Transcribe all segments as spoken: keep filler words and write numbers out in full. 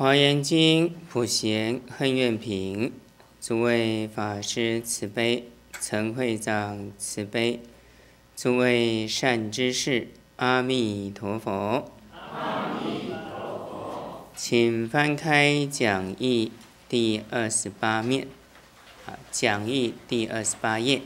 华严经普贤恨愿品，诸位法师慈悲，陈会长慈悲，诸位善知识，阿弥陀佛。 阿弥陀佛。 请翻开讲义第二十八面，啊，讲义第二十八页。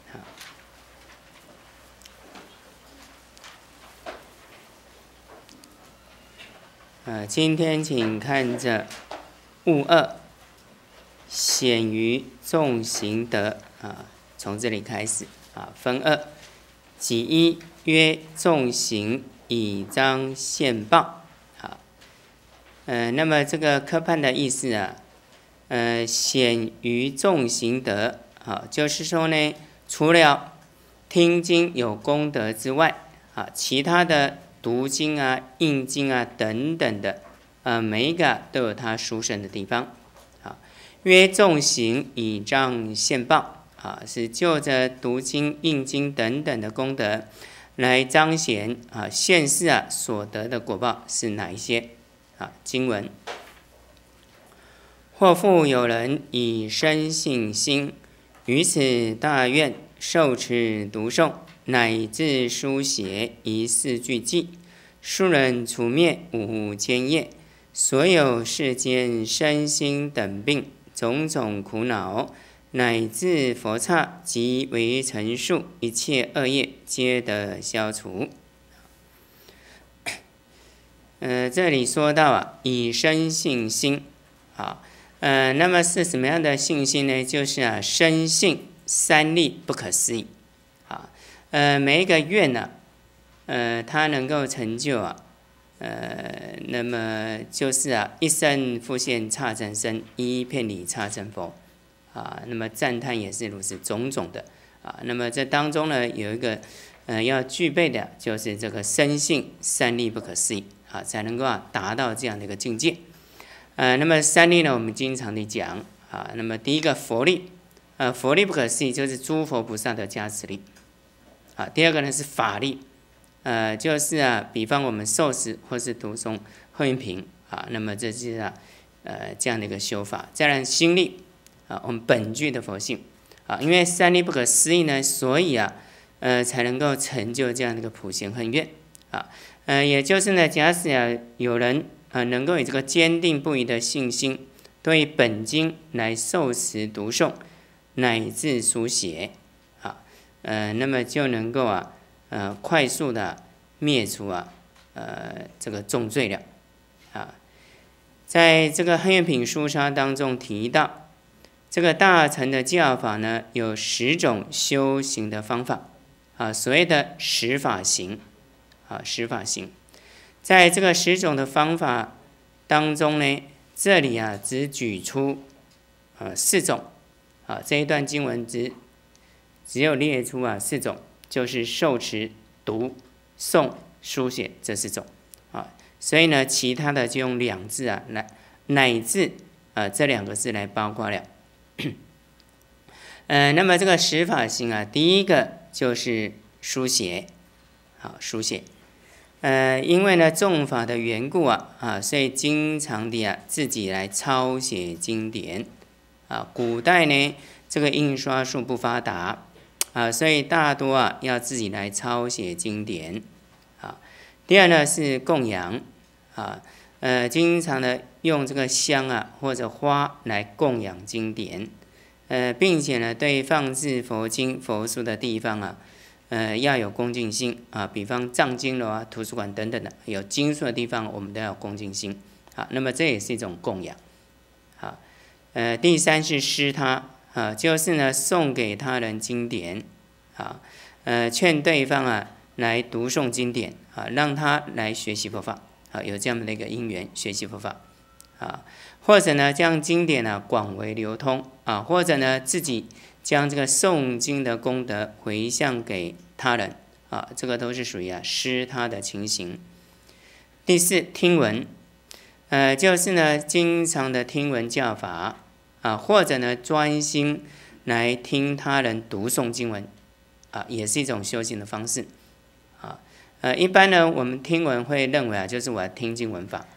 啊，今天请看着物二，显于众行德啊，从这里开始啊，分二。己一曰众行以彰现报啊，呃，那么这个科判的意思啊，呃，显于众行德啊，就是说呢，除了听经有功德之外啊，其他的读经啊、印经啊等等的，呃，每一个都有它殊胜的地方。啊，曰众行以彰现报，啊，是就着读经、印经等等的功德来彰显啊、现世啊所得的果报是哪一些？啊，经文：或复有人以生信心，于此大愿受持读诵，乃至书写一四句记，数人除灭五间业，所有世间身心等病，种种苦恼，乃至佛刹及为陈述，一切恶业皆得消除。呃，这里说到啊，以生信心，啊，呃，那么是什么样的信心呢？就是啊，深信三力不可思议。啊，呃，每一个愿呢、啊，呃，它能够成就啊，呃，那么就是啊，一生复现刹真身，一片理刹真佛，啊，那么赞叹也是如此，种种的啊，那么这当中呢，有一个呃要具备的，就是这个深信三力不可思议啊，才能够啊达到这样的一个境界。呃，那么三力呢，我们经常的讲啊，那么第一个佛力。呃，佛力不可思议，就是诸佛菩萨的加持力。啊，第二个呢是法力，呃，就是啊，比方我们受持或是读诵慧云品啊，那么这是啊，呃，这样的一个修法。再来心力啊，我们本具的佛性啊，因为三力不可思议呢，所以啊，呃，才能够成就这样的一个普贤恨愿啊，呃，也就是呢，假使啊有人啊、呃、能够以这个坚定不移的信心，对本经来受持读诵。乃至书写，啊，呃，那么就能够啊，呃，快速的灭除啊，呃，这个重罪了，啊，在这个恨愿品书沙当中提到，这个大乘的教法呢，有十种修行的方法，啊，所谓的十法行，啊，十法行，在这个十种的方法当中呢，这里啊只举出呃四种。啊，这一段经文只只有列出啊四种，就是受持、读、诵、书写这四种啊，所以呢，其他的就用两字啊来乃至啊这两个字来包括了。呃，那么这个十法行啊，第一个就是书写，好书写，呃，因为呢众法的缘故啊啊，所以经常的啊自己来抄写经典。啊，古代呢，这个印刷术不发达啊，所以大多啊要自己来抄写经典啊。第二呢是供养啊，呃，经常的用这个香啊或者花来供养经典，呃，并且呢对放置佛经佛书的地方啊，呃要有恭敬心啊，比方藏经楼啊、图书馆等等的有经书的地方，我们都要有恭敬心啊。那么这也是一种供养。呃，第三是施他啊，就是呢送给他人经典啊，呃劝对方啊来读诵经典啊，让他来学习佛法啊，有这样的一个因缘学习佛法啊，或者呢将经典呢广为流通啊，或者呢自己将这个诵经的功德回向给他人啊，这个都是属于啊施他的情形。第四听闻，呃就是呢经常的听闻教法。啊，或者呢，专心来听他人读诵经文，啊，也是一种修行的方式，啊，呃，一般呢，我们听闻会认为啊，就是我要听经闻法，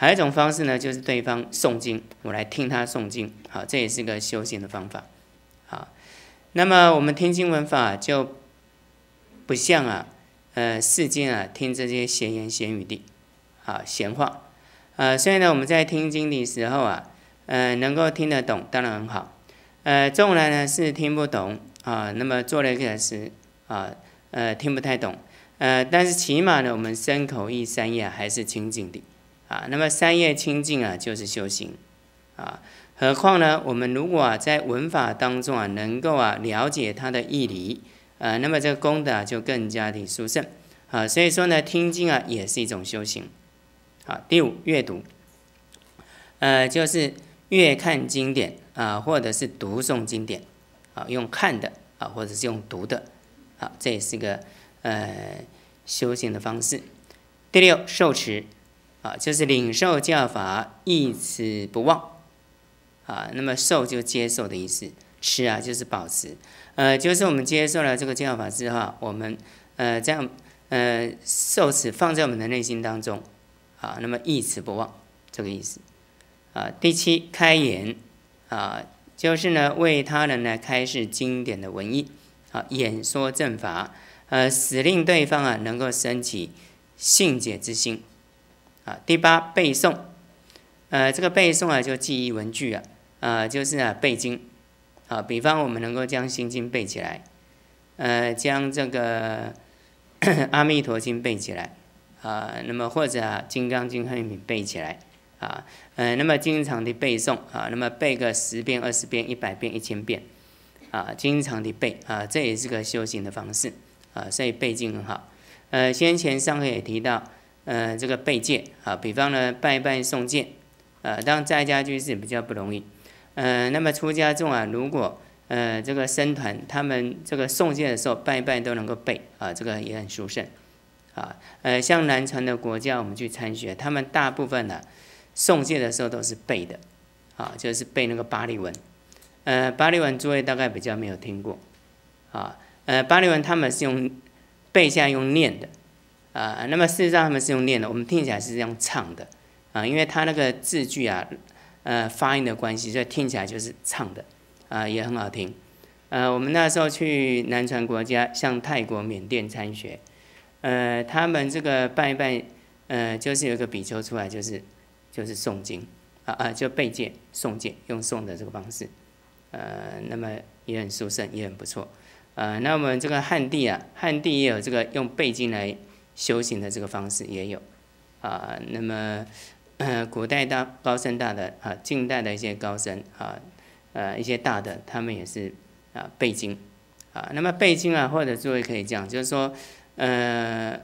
还有一种方式呢，就是对方诵经，我来听他诵经，好，这也是个修行的方法。好，那么我们听经闻法就不像啊，呃，世间啊听这些闲言闲语的，啊，闲话，呃，所以呢，我们在听经的时候啊，呃，能够听得懂，当然很好。呃，纵然呢是听不懂啊，那么做了一个是啊，呃，听不太懂，呃，但是起码呢，我们身口意三业还是清净的。啊，那么三业清净啊，就是修行啊。何况呢，我们如果啊在文法当中啊，能够啊了解它的义理，呃，那么这个功德啊就更加的殊胜啊。所以说呢，听经啊也是一种修行。好，第五，阅读，呃，就是阅看经典啊，或者是读诵经典啊，用看的啊，或者是用读的，好，这也是个呃修行的方式。第六，受持。啊，就是领受教法，一持不忘，啊，那么受就接受的意思，持啊就是保持，呃，就是我们接受了这个教法之后，我们呃这样呃受持放在我们的内心当中，啊，那么一持不忘这个意思，啊，第七，开言，啊，就是呢为他人呢开示经典的文义，啊，演说正法，呃，使令对方啊能够升起信解之心。啊，第八，背诵，呃，这个背诵啊，就记忆文句啊，啊，就是啊背经，啊，比方我们能够将心经背起来，呃，将这个阿弥陀经背起来，啊，那么或者啊金刚经汉语背起来，啊，呃，那么经常的背诵啊，那么背个十遍、二十遍、一百遍、一千遍，啊，经常的背啊，这也是个修行的方式啊，所以背经很好。呃，先前上课也提到。呃，这个背戒啊，比方呢拜拜诵戒，呃，当在家居士比较不容易，呃，那么出家众啊，如果呃这个僧团他们这个诵戒的时候拜拜都能够背啊，这个也很殊胜啊。呃，像南传的国教我们去参学，他们大部分呢、啊、诵戒的时候都是背的，啊，就是背那个巴利文，呃，巴利文诸位大概比较没有听过，啊，呃，巴利文他们是用背下用念的。啊，那么事实上他们是用念的，我们听起来是用唱的啊，因为它那个字句啊，呃，发音的关系，所以听起来就是唱的啊，也很好听。呃，我们那时候去南传国家，像泰国、缅甸参学，呃，他们这个拜拜，呃，就是有一个比丘出来，就是就是诵经啊啊，就背戒诵戒，用诵的这个方式，呃，那么也很殊胜，也很不错。呃，那我们这个汉地啊，汉地也有这个用背经来修行的这个方式也有，啊，那么，呃，古代大高僧大的啊，近代的一些高僧啊，呃，一些大的他们也是啊背经，啊，那么背经啊，或者诸位可以这样，就是说，呃，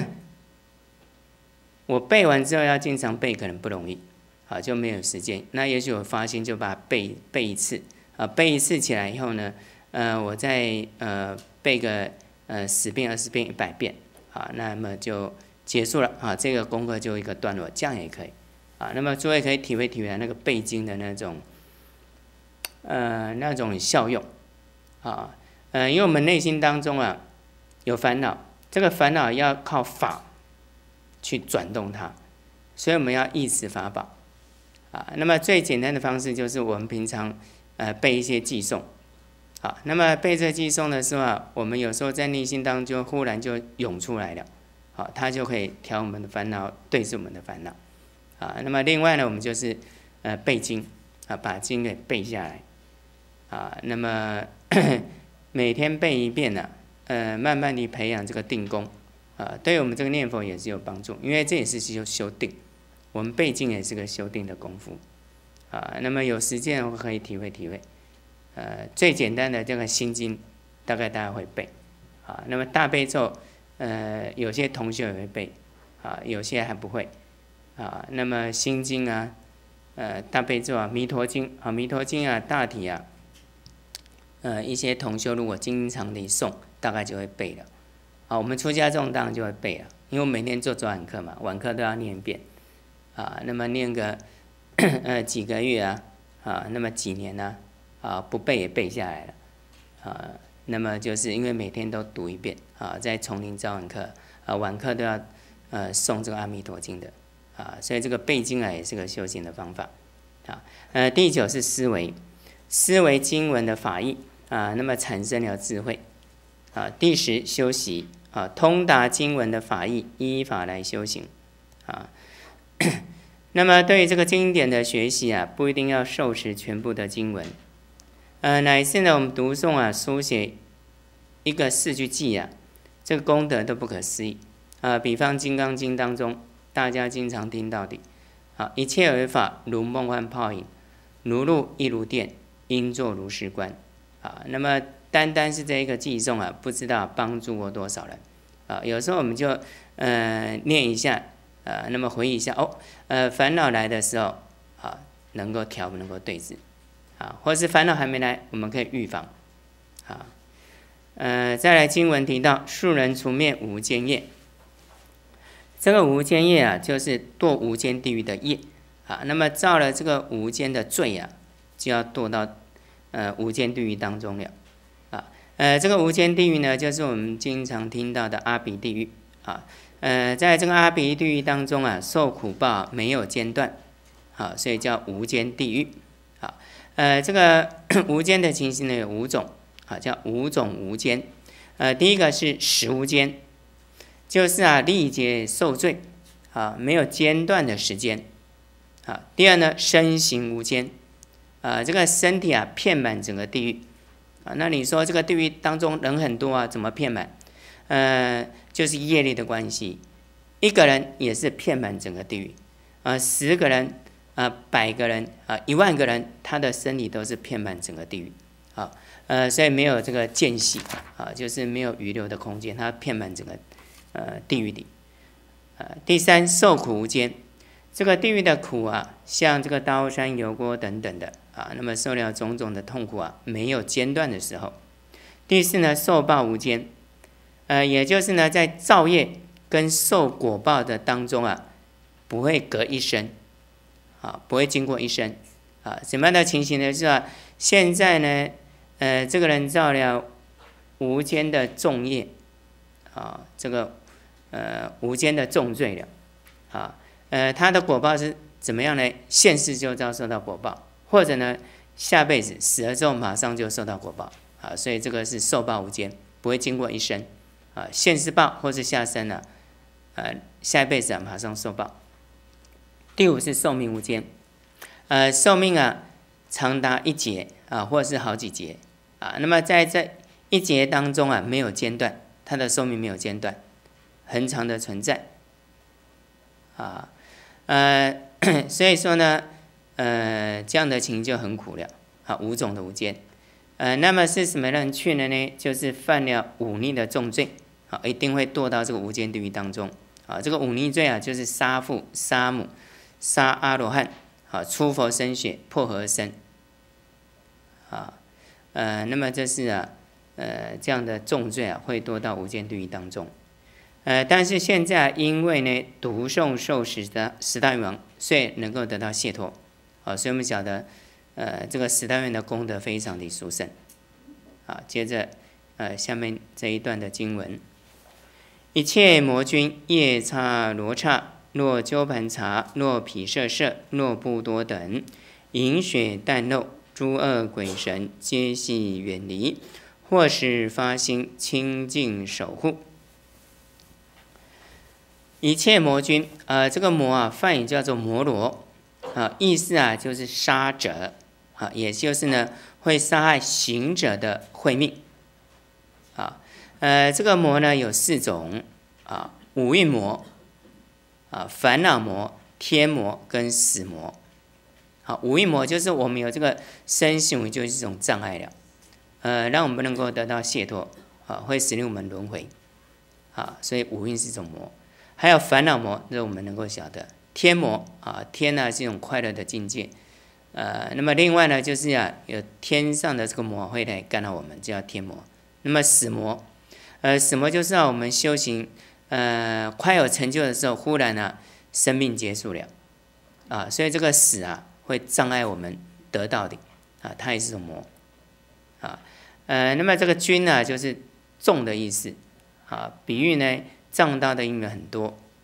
我背完之后要经常背可能不容易，啊，就没有时间，那也许我发心就把它背背一次，啊，背一次起来以后呢，呃，我再呃背个呃十遍、二十遍、一百遍。啊，那么就结束了啊，这个功课就一个段落，这样也可以啊。那么诸位可以体会体会那个背经的那种，呃，那种效用啊，呃，因为我们内心当中啊有烦恼，这个烦恼要靠法去转动它，所以我们要忆持法宝啊。那么最简单的方式就是我们平常呃背一些偈颂。好，那么背这偈颂的时候啊，我们有时候在内心当中忽然就涌出来了，好，它就可以调我们的烦恼，对治我们的烦恼，啊，那么另外呢，我们就是呃背经啊，把经给背下来，啊，那么每天背一遍呢、啊，呃，慢慢地培养这个定功，啊，对我们这个念佛也是有帮助，因为这也是修修定，我们背经也是个修定的功夫，啊，那么有时间我可以体会体会。呃，最简单的这个心经，大概大家会背，啊，那么大悲咒，呃，有些同学也会背，啊，有些还不会，啊，那么心经啊，呃，大悲咒啊，弥陀经啊，弥陀经啊，大体啊，呃，一些同修如果经常地诵，大概就会背了，啊，我们出家众当然就会背了，因为我每天做早晚课嘛，晚课都要念一遍，啊，那么念个呃几个月啊，啊，那么几年呢、啊？啊，不背也背下来了，啊，那么就是因为每天都读一遍，啊，在丛林早晚课，啊，晚课都要呃诵这个阿弥陀经的， 啊，所以这个背经啊也是个修行的方法啊。呃，第九是思维，思维经文的法义啊，那么产生了智慧啊。第十修习啊，通达经文的法义，依法来修行啊。那么对于这个经典的学习啊，不一定要受持全部的经文，呃，乃是呢我们读诵啊，书写一个四句偈啊，这个功德都不可思议啊。比方《金刚经》当中，大家经常听到的啊，一切为法，如梦幻泡影，如露亦如电，应作如是观啊。那么单单是这一个偈颂啊，不知道帮助过多少人啊。有时候我们就呃念一下。呃，那么回忆一下哦，呃，烦恼来的时候，啊，能够调，能够对治，啊，或是烦恼还没来，我们可以预防，啊，呃，再来经文提到，树人除灭无间业，这个无间业啊，就是堕无间地狱的业，啊，那么造了这个无间的罪啊，就要堕到呃无间地狱当中了，啊，呃，这个无间地狱呢，就是我们经常听到的阿鼻地狱，啊。呃，在这个阿鼻地狱当中啊，受苦报没有间断，好，所以叫无间地狱。好，呃，这个无间的情形呢有五种，好，叫五种无间。呃，第一个是时无间，就是啊历劫受罪，啊没有间断的时间。啊，第二呢身形无间，啊这个身体啊遍满整个地狱，啊那你说这个地狱当中人很多啊，怎么遍满？呃，就是业力的关系，一个人也是遍满整个地狱，啊、呃，十个人，啊、呃，百个人，啊、呃，一万个人，他的身体都是遍满整个地狱，啊，呃，所以没有这个间隙，啊，就是没有余留的空间，它遍满整个，呃，地狱里，啊、呃，第三受苦无间，这个地狱的苦啊，像这个刀山油锅等等的，啊，那么受了种种的痛苦啊，没有间断的时候。第四呢，受报无间。呃，也就是呢，在造业跟受果报的当中啊，不会隔一生，啊，不会经过一生，啊，什么样的情形呢？是吧？现在呢，呃，这个人造了无间的重业，啊，这个呃无间的重罪了，啊，呃，他的果报是怎么样呢？现世就遭受到果报，或者呢，下辈子死了之后马上就受到果报，啊，所以这个是受报无间，不会经过一生。啊，现世报或是下生呢、啊，呃，下一辈子啊马上受报。第五是寿命无间，呃，寿命啊长达一劫啊，或是好几劫啊。那么在这一劫当中啊，没有间断，它的寿命没有间断，恒长的存在啊，呃，所以说呢，呃，这样的情就很苦了啊，五种的无间。呃，那么是什么人去了呢？就是犯了忤逆的重罪。啊，一定会堕到这个无间地狱当中。啊，这个忤逆罪啊，就是杀父、杀母、杀阿罗汉，啊，出佛身血，破和身。啊，呃，那么这是啊，呃，这样的重罪啊，会堕到无间地狱当中。呃，但是现在因为呢，读诵受持的十大愿王，所以能够得到解脱。啊，所以我们晓得，呃，这个十大愿的功德非常的殊胜。啊，接着，呃，下面这一段的经文。一切魔君夜叉罗刹，若鸠盘茶，若毗舍舍，若不多等，饮血啖肉，诸恶鬼神，皆系远离，或是发心清净守护。一切魔君，呃，这个魔啊，梵语叫做摩罗，啊，意思啊就是杀者，啊，也就是呢会杀害行者的慧命，啊。呃，这个魔呢有四种啊，五蕴魔啊，烦恼魔、天魔跟死魔。好，五蕴魔就是我们有这个身心就是一种障碍了，呃，让我们不能够得到解脱啊，会使令我们轮回啊，所以五蕴是一种魔。还有烦恼魔，这我们能够晓得。天魔啊，天呢是一种快乐的境界，呃，那么另外呢就是啊，有天上的这个魔会来干扰我们，叫天魔。那么死魔。呃，什么就是让我们修行，呃，快有成就的时候，忽然呢、啊，生命结束了，啊，所以这个死啊，会障碍我们得到的，啊，它也是种魔，啊，呃，那么这个君呢、啊，就是众的意思，啊，比喻呢，藏道的因缘很多，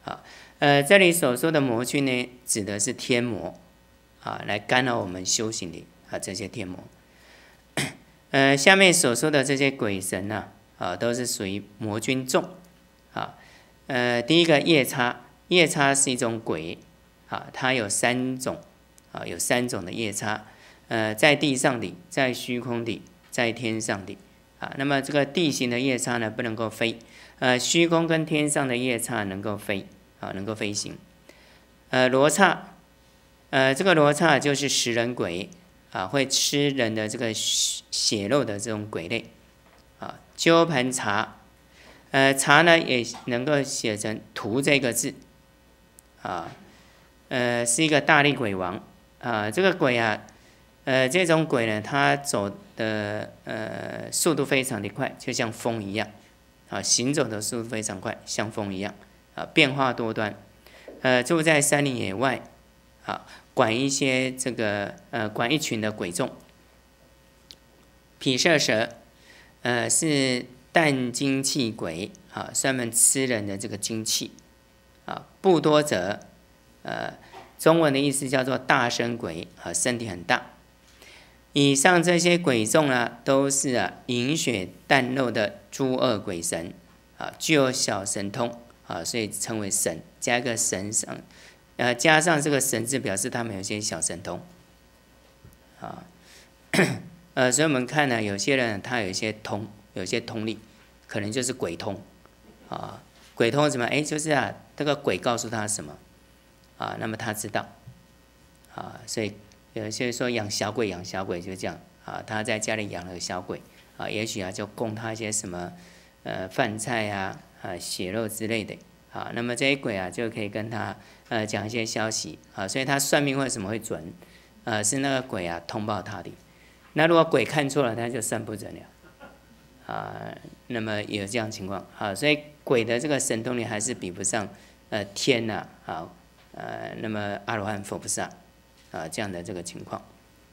啊，呃，这里所说的魔君呢，指的是天魔啊，来干扰我们修行的啊这些天魔。呃，下面所说的这些鬼神呢、啊，啊，都是属于魔君众啊。呃，第一个夜叉，夜叉是一种鬼啊，它有三种啊，有三种的夜叉，呃，在地上的，在虚空的，在天上的啊。那么这个地形的夜叉呢，不能够飞，呃，虚空跟天上的夜叉能够飞啊，能够飞行。呃，罗刹，呃，这个罗刹就是食人鬼啊，会吃人的这个血肉的这种鬼类啊。鸠盘荼，呃，荼呢也能够写成荼这个字啊，呃，是一个大力鬼王啊。这个鬼啊，呃，这种鬼呢，它走的呃速度非常的快，就像风一样啊，行走的速度非常快，像风一样啊，变化多端。呃，住在山林野外啊，管一些这个呃管一群的鬼众。毗舍蛇，呃，是啖精气鬼啊，专门吃人的这个精气啊。不多者，呃，中文的意思叫做大身鬼啊，身体很大。以上这些鬼众呢，都是啊饮血啖肉的诸恶鬼神啊，具有小神通啊，所以称为神，加一个神上，呃，加上这个神字，表示他们有些小神通啊。呃，所以我们看呢，有些人他有一些通，有些通力，可能就是鬼通啊。鬼通什么？哎，就是啊，这个鬼告诉他什么啊，那么他知道啊。所以有些说养小鬼，养小鬼就这样啊，他在家里养了个小鬼啊，也许啊就供他一些什么呃饭菜啊、啊血肉之类的啊。那么这些鬼啊就可以跟他呃讲一些消息啊，所以他算命为什么会准？呃，是那个鬼啊通报他的。那如果鬼看错了，他就算不准了，啊，那么有这样情况啊，所以鬼的这个神通力还是比不上呃天呐啊，呃，那么阿罗汉、佛菩萨啊这样的这个情况。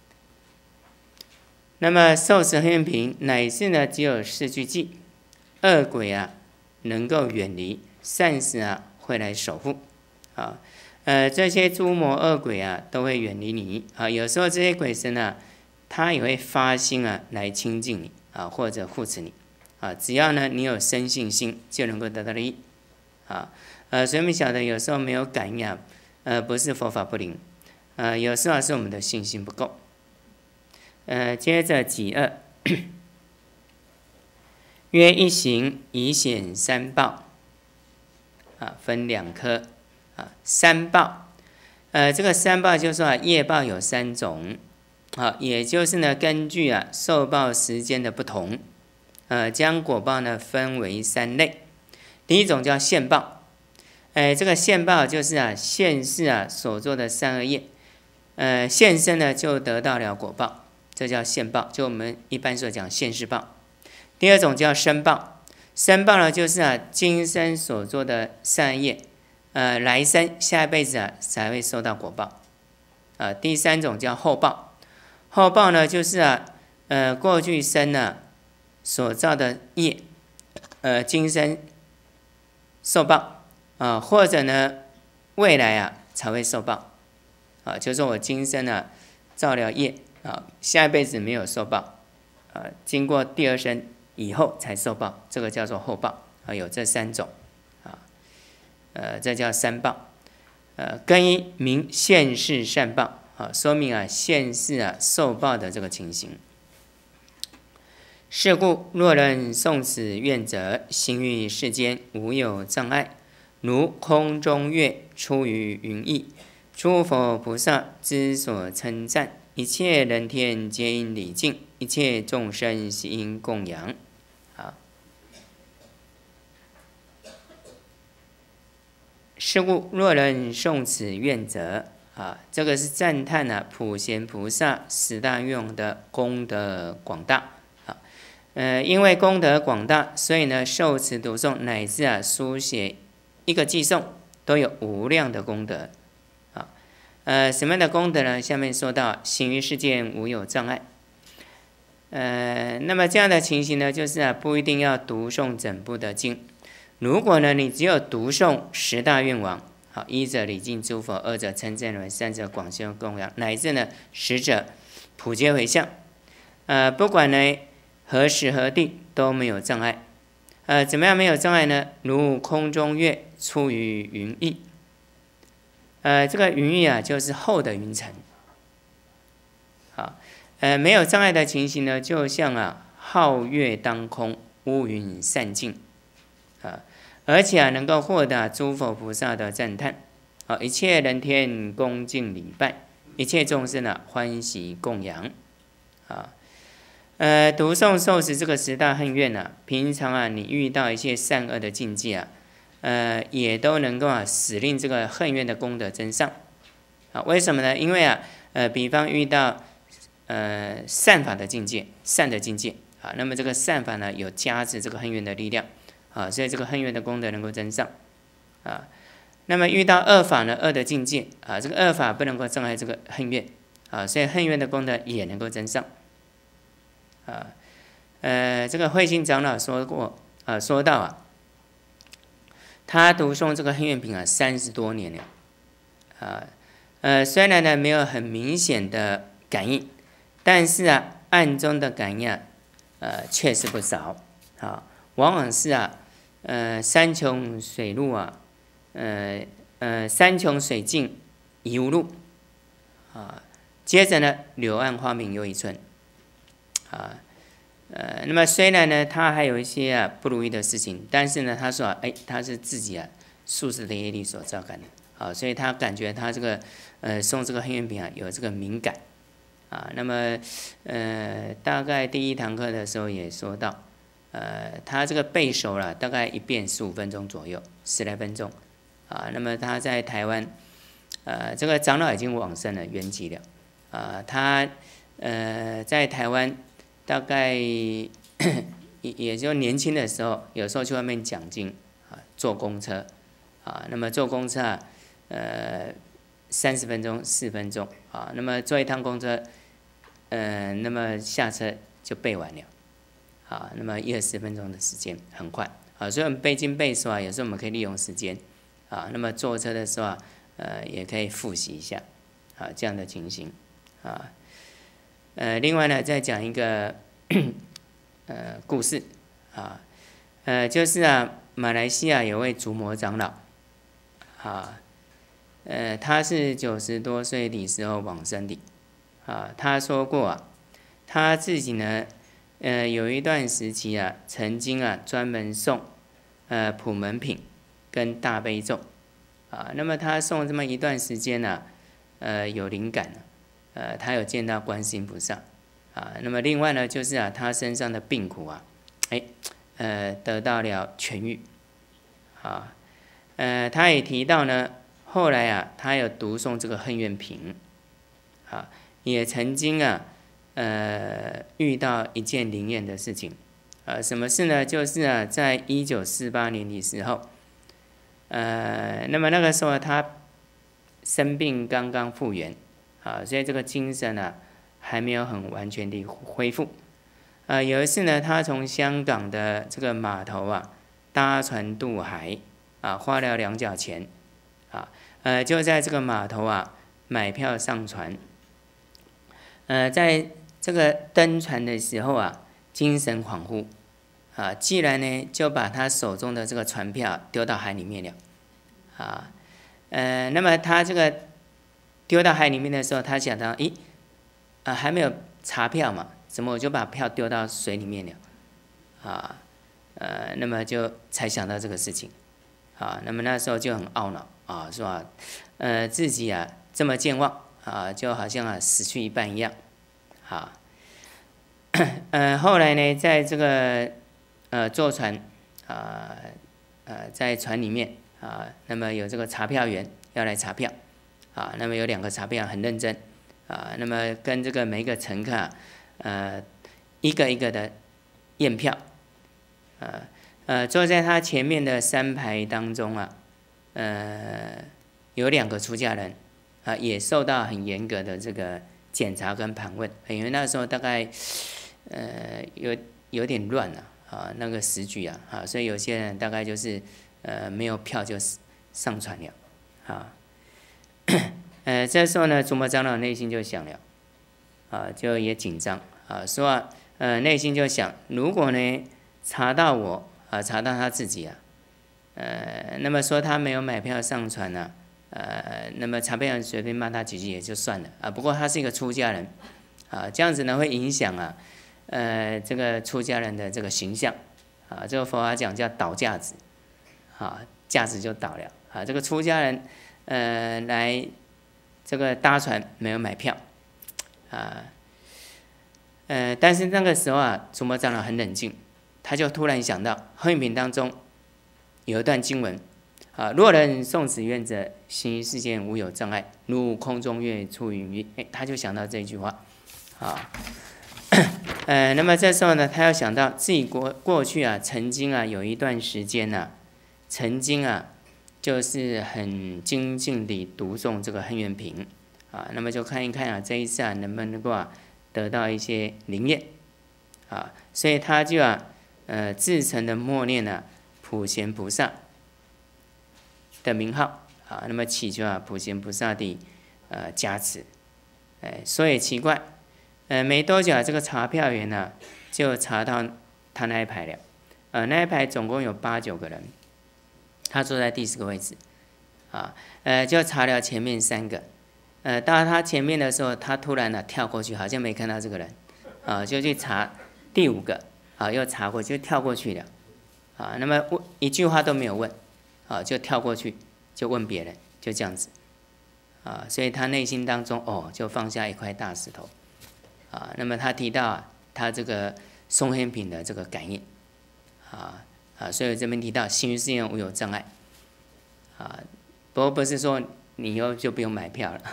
那么受持恒愿品乃是呢只有四句偈，恶鬼啊能够远离，善事啊会来守护啊，呃这些诸魔恶鬼啊都会远离你啊，有时候这些鬼神啊。他也会发心啊来亲近你啊，或者护持你啊。只要呢你有生信心，就能够得到利益啊。呃，所以我们晓得有时候没有感应啊，呃，不是佛法不灵，呃，有时候是我们的信心不够。呃，接着己二，曰一行以显三报啊，分两科啊，三报，呃，这个三报就是说啊，业报有三种。好，也就是呢，根据啊受报时间的不同，呃，将果报呢分为三类。第一种叫现报，哎，这个现报就是啊现世啊所做的善恶业，呃，现身呢就得到了果报，这叫现报，就我们一般所讲现世报。第二种叫生报，生报呢就是啊今生所做的善业，呃，来生下一辈子啊才会受到果报。啊、呃，第三种叫后报。后报呢，就是啊，呃，过去生呢、啊、所造的业，呃，今生受报啊，或者呢，未来啊才会受报啊，就是说我今生啊造了业啊，下一辈子没有受报啊，经过第二生以后才受报，这个叫做后报啊，有这三种啊，呃，这叫三报，呃，根一名现世善报。啊，说明啊现世啊受报的这个情形。是故若人诵此愿者，行于世间无有障碍，如空中月出于云翳，诸佛菩萨之所称赞，一切人天皆因礼敬，一切众生悉因供养。啊，是故若人诵此愿者。啊，这个是赞叹呢、啊，普贤菩萨十大愿望的功德广大啊，呃，因为功德广大，所以呢，受持读诵乃至啊，书写一个偈颂，都有无量的功德啊。呃，什么样的功德呢？下面说到，行于世间无有障碍。呃，那么这样的情形呢，就是啊，不一定要读诵整部的经， 如果呢你只有读诵十大愿王，好，一者礼敬诸佛，二者称赞文，三者广修供养，乃至呢十者普皆回向，呃，不管呢何时何地都没有障碍。呃，怎么样没有障碍呢？如空中月出于云翳。呃，这个云翳啊，就是厚的云层。好，呃，没有障碍的情形呢，就像啊皓月当空，乌云散尽。啊，而且啊，能够获得诸佛菩萨的赞叹。啊，一切人天恭敬礼拜，一切众生啊欢喜供养。啊。呃，读诵受持这个十大恨愿啊，平常啊，你遇到一些善恶的境界啊，呃，也都能够啊，使令这个恨愿的功德增上。啊，为什么呢？因为啊，呃，比方遇到呃善法的境界，善的境界啊，那么这个善法呢，有加持这个恨愿的力量啊，所以这个恨愿的功德能够增上啊。那么遇到恶法呢，恶的境界啊，这个恶法不能够障碍这个恨愿啊，所以恨愿的功德也能够增上。啊，呃，这个慧心长老说过，啊，说到啊，他读诵这个恨愿品啊，三十多年了，啊，呃，虽然呢没有很明显的感应，但是啊，暗中的感应啊，呃，确实不少，啊，往往是啊，呃，山穷水路啊，呃呃，山穷水尽疑无路，啊，接着呢，柳暗花明又一村。啊，呃，那么虽然呢，他还有一些啊不如意的事情，但是呢，他说啊，哎，他是自己啊宿世的业力所造感的，啊，所以他感觉他这个呃送这个恨愿品啊有这个敏感，啊，那么呃大概第一堂课的时候也说到，呃，他这个背熟了，大概一遍十五分钟左右，十来分钟，啊，那么他在台湾，呃，这个长老已经往生了，圆寂了，啊，他呃在台湾。大概也也就年轻的时候，有时候去外面讲经啊，坐公车啊，那么坐公车啊，呃，三十分钟、四分钟啊，那么坐一趟公车，呃，那么下车就背完了，啊，那么一二十分钟的时间很快啊，所以我们背经背熟啊，有时候我们可以利用时间啊，那么坐车的时候啊，呃，也可以复习一下啊，这样的情形啊。呃，另外呢，再讲一个呃故事啊，呃，就是啊，马来西亚有位竹摩长老啊，呃，他是九十多岁的时候往生的啊。他说过啊，他自己呢，呃，有一段时期啊，曾经啊专门诵呃普门品跟大悲咒啊。那么他诵这么一段时间呢、啊，呃，有灵感了。呃，他有见到观世音菩萨，啊，那么另外呢，就是啊，他身上的病苦啊，哎，呃，得到了痊愈，啊，呃，他也提到呢，后来啊，他有读诵这个恨愿品，啊，也曾经啊，呃，遇到一件灵验的事情，啊，什么事呢？就是啊，在一九四八年的时候，呃，那么那个时候他生病刚刚复原。啊，所以这个精神啊还没有很完全的恢复。呃，有一次呢，他从香港的这个码头啊搭船渡海啊，花了两角钱啊，呃，就在这个码头啊买票上船。呃，在这个登船的时候啊，精神恍惚啊，既然呢就把他手中的这个船票丢到海里面了啊，呃，那么他这个。丢到海里面的时候，他想到，咦，啊，还没有查票嘛，怎么我就把票丢到水里面了？啊，呃，那么就才想到这个事情，啊，那么那时候就很懊恼啊，是吧？呃，自己啊这么健忘啊，就好像啊死去一半一样，啊，呃，后来呢，在这个呃坐船啊，呃，在船里面啊，那么有这个查票员要来查票。啊，那么有两个查票很认真，啊，那么跟这个每一个乘客啊，呃，一个一个的验票，呃呃，坐在他前面的三排当中啊，呃，有两个出家人，啊，也受到很严格的这个检查跟盘问，因为那时候大概，呃，有有点乱了啊那个时局啊啊，所以有些人大概就是呃没有票就上船了啊。呃，这时候呢，诸魔长老内心就想了，啊，就也紧张啊，说啊，呃，内心就想，如果呢查到我啊，查到他自己啊，呃，那么说他没有买票上船呢、啊，呃，那么查票人随便骂他几句也就算了啊，不过他是一个出家人，啊，这样子呢会影响啊，呃，这个出家人的这个形象，啊，这个佛法讲叫倒架子，啊，架子就倒了，啊，这个出家人，呃，来。这个搭船没有买票，啊，呃，但是那个时候啊，诸魔长老很冷静，他就突然想到后面品当中有一段经文，啊，若人诵此愿者，行于世间无有障碍，如空中月出云雨。哎，他就想到这句话，啊，呃，那么这时候呢，他要想到自己过过去啊，曾经啊有一段时间啊，曾经啊。就是很精进地读诵这个恒愿品啊，那么就看一看啊，这一次啊能不能够啊得到一些灵验啊，所以他就啊呃自诚的默念呢、啊、普贤菩萨的名号啊，那么祈求啊普贤菩萨的呃加持，哎，所以奇怪，呃没多久啊，这个查票员呢、啊、就查到他那一排了，呃那一排总共有八九个人。他坐在第四个位置，啊，呃，就查了前面三个，呃，到他前面的时候，他突然呢、啊、跳过去，好像没看到这个人，啊，就去查第五个，啊，又查过就跳过去了，啊，那么问一句话都没有问，啊，就跳过去就问别人，就这样子，啊，所以他内心当中哦，就放下一块大石头，啊，那么他提到、啊、他这个诵经品的这个感应，啊。啊，所以这边提到行于世间无有障碍，啊，不过不是说你以后就不用买票了，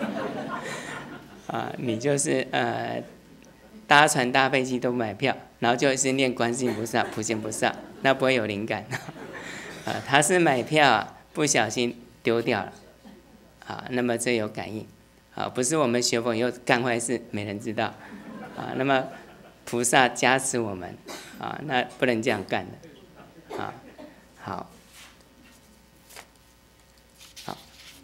啊，你就是呃搭船搭飞机都买票，然后就是念观世音菩萨、普贤菩萨，那不会有灵感，啊，他是买票、啊、不小心丢掉了，啊，那么这有感应，啊，不是我们学佛以后干坏事没人知道，啊，那么菩萨加持我们，啊，那不能这样干的。啊，好，好，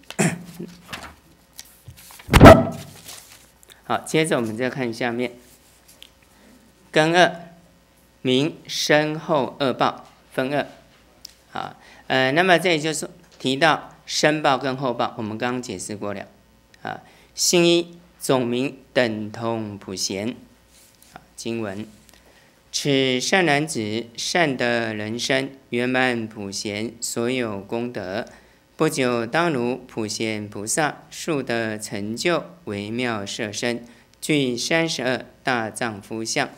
好，接着我们再看下面，根二，名身后恶报分二，啊，呃，那么这里就是提到身报跟后报，我们刚刚解释过了，啊，信一总名等同普贤，啊，经文。此善男子，善得人身，圆满普贤所有功德，不久当如普贤菩萨速得成就微妙色身，具三十二大丈夫相。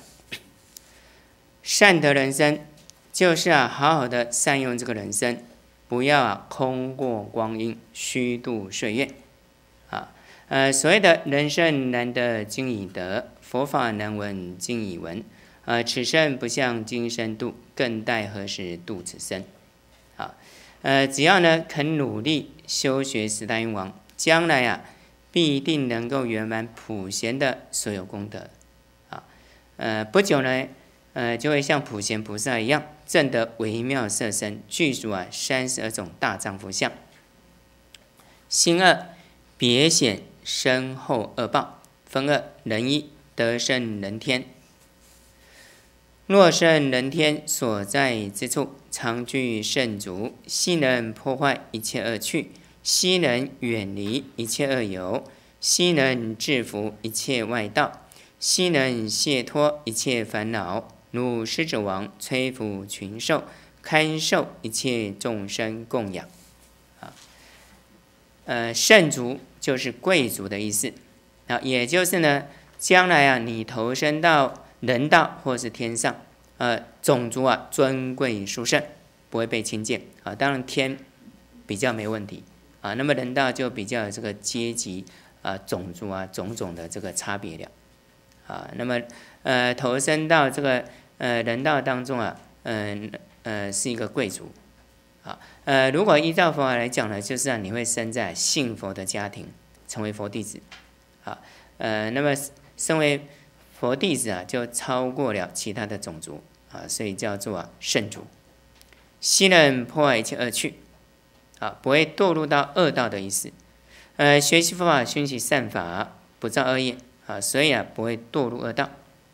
善得人身，就是啊，好好的善用这个人身，不要啊空过光阴，虚度岁月。啊，呃，所谓的人身难得经已得，佛法难闻经已闻。呃，此生不向今生度，更待何时度此生？啊，呃，只要呢肯努力修学十大愿王，将来啊必定能够圆满普贤的所有功德。啊，呃，不久呢，呃，就会像普贤菩萨一样，证得微妙色身，具足啊三十二种大丈夫相。心二，别显身后恶报，分二，人一得胜人天。若圣人天所在之处，常具圣足，悉能破坏一切恶趣，悉能远离一切恶友，悉能制服一切外道，悉能解脱一切烦恼，如狮子王摧伏群兽，堪受一切众生供养。啊，呃，圣族就是贵族的意思啊，也就是呢，将来啊，你投身到人道或是天上，呃，种族啊尊贵殊胜，不会被轻贱啊。当然天比较没问题啊，那么人道就比较有这个阶级啊、种族啊种种的这个差别了啊。那么呃，投身到这个呃人道当中啊，嗯 呃, 呃是一个贵族啊。呃，如果依照佛法来讲呢，就是啊你会生在信佛的家庭，成为佛弟子啊。呃，那么身为佛弟子啊，就超过了其他的种族啊，所以叫做啊圣主。悉能破坏一切恶趣，啊，不会堕入到恶道的意思。呃，学习佛法，熏习善法，不造恶业啊，所以啊不会堕入恶道。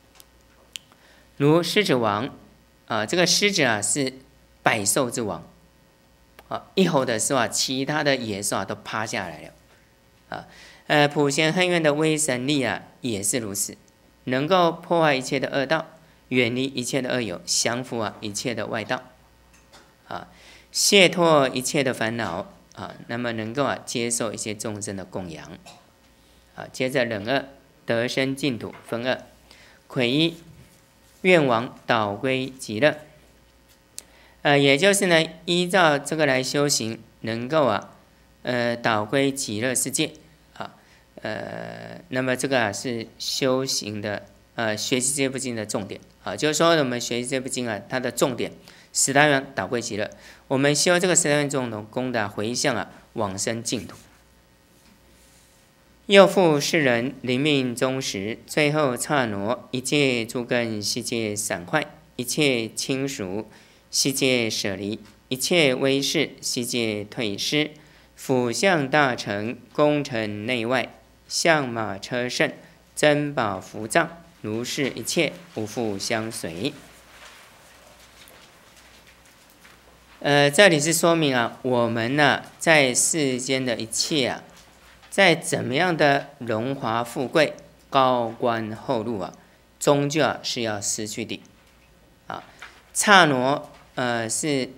如狮子王啊，这个狮子啊是百兽之王啊，一吼的时候啊，其他的野兽啊都趴下来了啊。呃，普贤恨愿的威神力啊也是如此，能够破坏一切的恶道，远离一切的恶友，降服啊一切的外道啊，解脱一切的烦恼啊，那么能够啊接受一些众生的供养啊。接着忍恶得生净土分恶，魁一愿往导归极乐。呃，也就是呢，依照这个来修行，能够啊，呃，导归极乐世界啊，呃，那么这个啊是修行的，呃，学习这部经的重点啊，就是说我们学习这部经啊，它的重点，十大愿导归极乐，我们修这个十大愿中的功德回向啊，往生净土。又复世人临命终时，最后刹那，一切诸根悉皆散坏，一切亲属悉皆舍离，一切威势悉皆退失，辅相大臣，功臣内外，象马车乘，珍宝福藏，如是一切无复相随。呃，这里是说明啊，我们呢、啊、在世间的一切啊，在怎么样的荣华富贵、高官厚禄啊，终究啊是要失去的啊。刹那呃是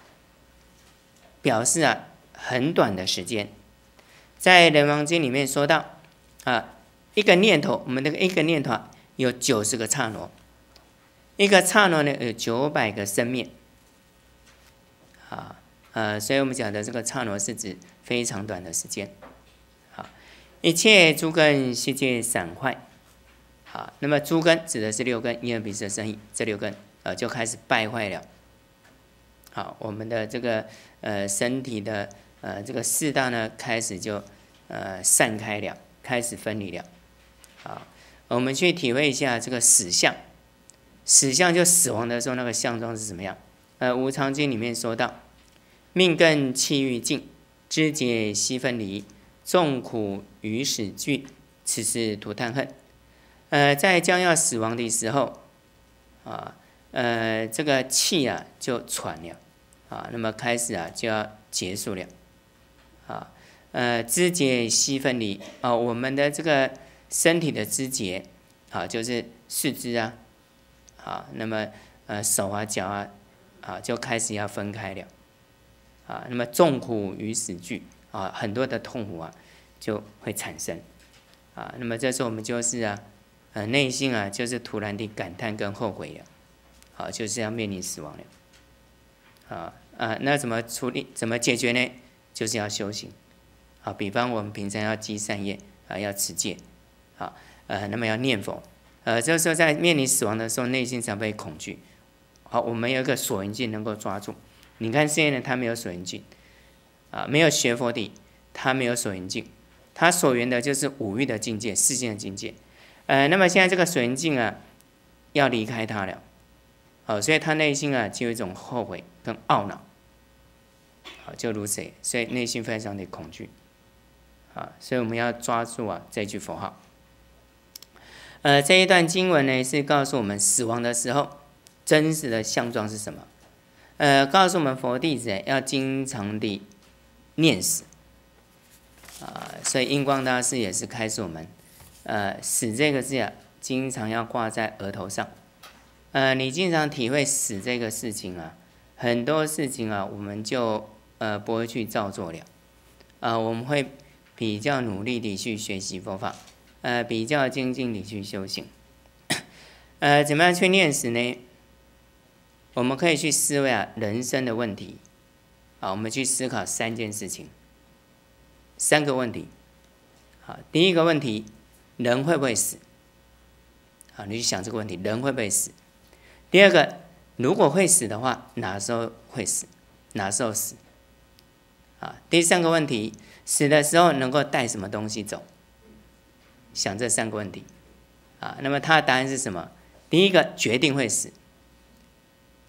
表示啊很短的时间，在《人王经》里面说到啊，一个念头，我们这个一个念头有九十个刹那，一个刹那呢有九百个生灭啊，呃，所以我们讲的这个刹那是指非常短的时间。一切诸根悉皆散坏，好，那么诸根指的是六根，眼耳鼻舌身意这六根，呃，就开始败坏了。好，我们的这个呃身体的呃这个四大呢，开始就呃散开了，开始分离了。好，我们去体会一下这个死相，死相就死亡的时候那个相状是怎么样？呃，《无常经》里面说到，命根气欲尽，肢节悉分离。众苦于死惧，此时徒叹恨。呃，在将要死亡的时候，啊，呃，这个气啊就喘了，啊，那么开始啊就要结束了，啊，呃，肢节悉分离，啊，我们的这个身体的肢节，啊，就是四肢啊，啊，那么呃手啊脚啊，啊就开始要分开了，啊，那么众苦于死惧。啊，很多的痛苦啊就会产生，啊，那么这时候我们就是啊，呃，内心啊就是突然的感叹跟后悔了，好，就是要面临死亡了，啊啊，那怎么处理？怎么解决呢？就是要修行，啊，比方我们平常要积善业啊，要持戒，啊，呃，那么要念佛，呃，这时候在面临死亡的时候，内心才会恐惧，好，我们有一个锁缘境能够抓住。你看现在呢，他没有锁缘境。啊，没有学佛的，他没有所缘境，他所缘的就是五欲的境界、世间的境界。呃，那么现在这个所缘境啊，要离开他了，好、哦，所以他内心啊就有一种后悔跟懊恼，好、哦，就如此，所以内心非常的恐惧，啊，所以我们要抓住啊这句佛号。呃，这一段经文呢是告诉我们死亡的时候真实的相状是什么？呃，告诉我们佛弟子要经常的念死，啊、呃，所以印光大师也是开示我们，呃，死这个字啊，经常要挂在额头上，呃，你经常体会死这个事情啊，很多事情啊，我们就呃不会去照做了，啊、呃，我们会比较努力的去学习佛法，呃，比较精进的去修行，呃，怎么样去念死呢？我们可以去思维啊人生的问题。好，我们去思考三件事情，三个问题。好，第一个问题，人会不会死？好，你去想这个问题，人会不会死？第二个，如果会死的话，哪时候会死？哪时候死？啊，第三个问题，死的时候能够带什么东西走？想这三个问题。啊，那么他的答案是什么？第一个，决定会死。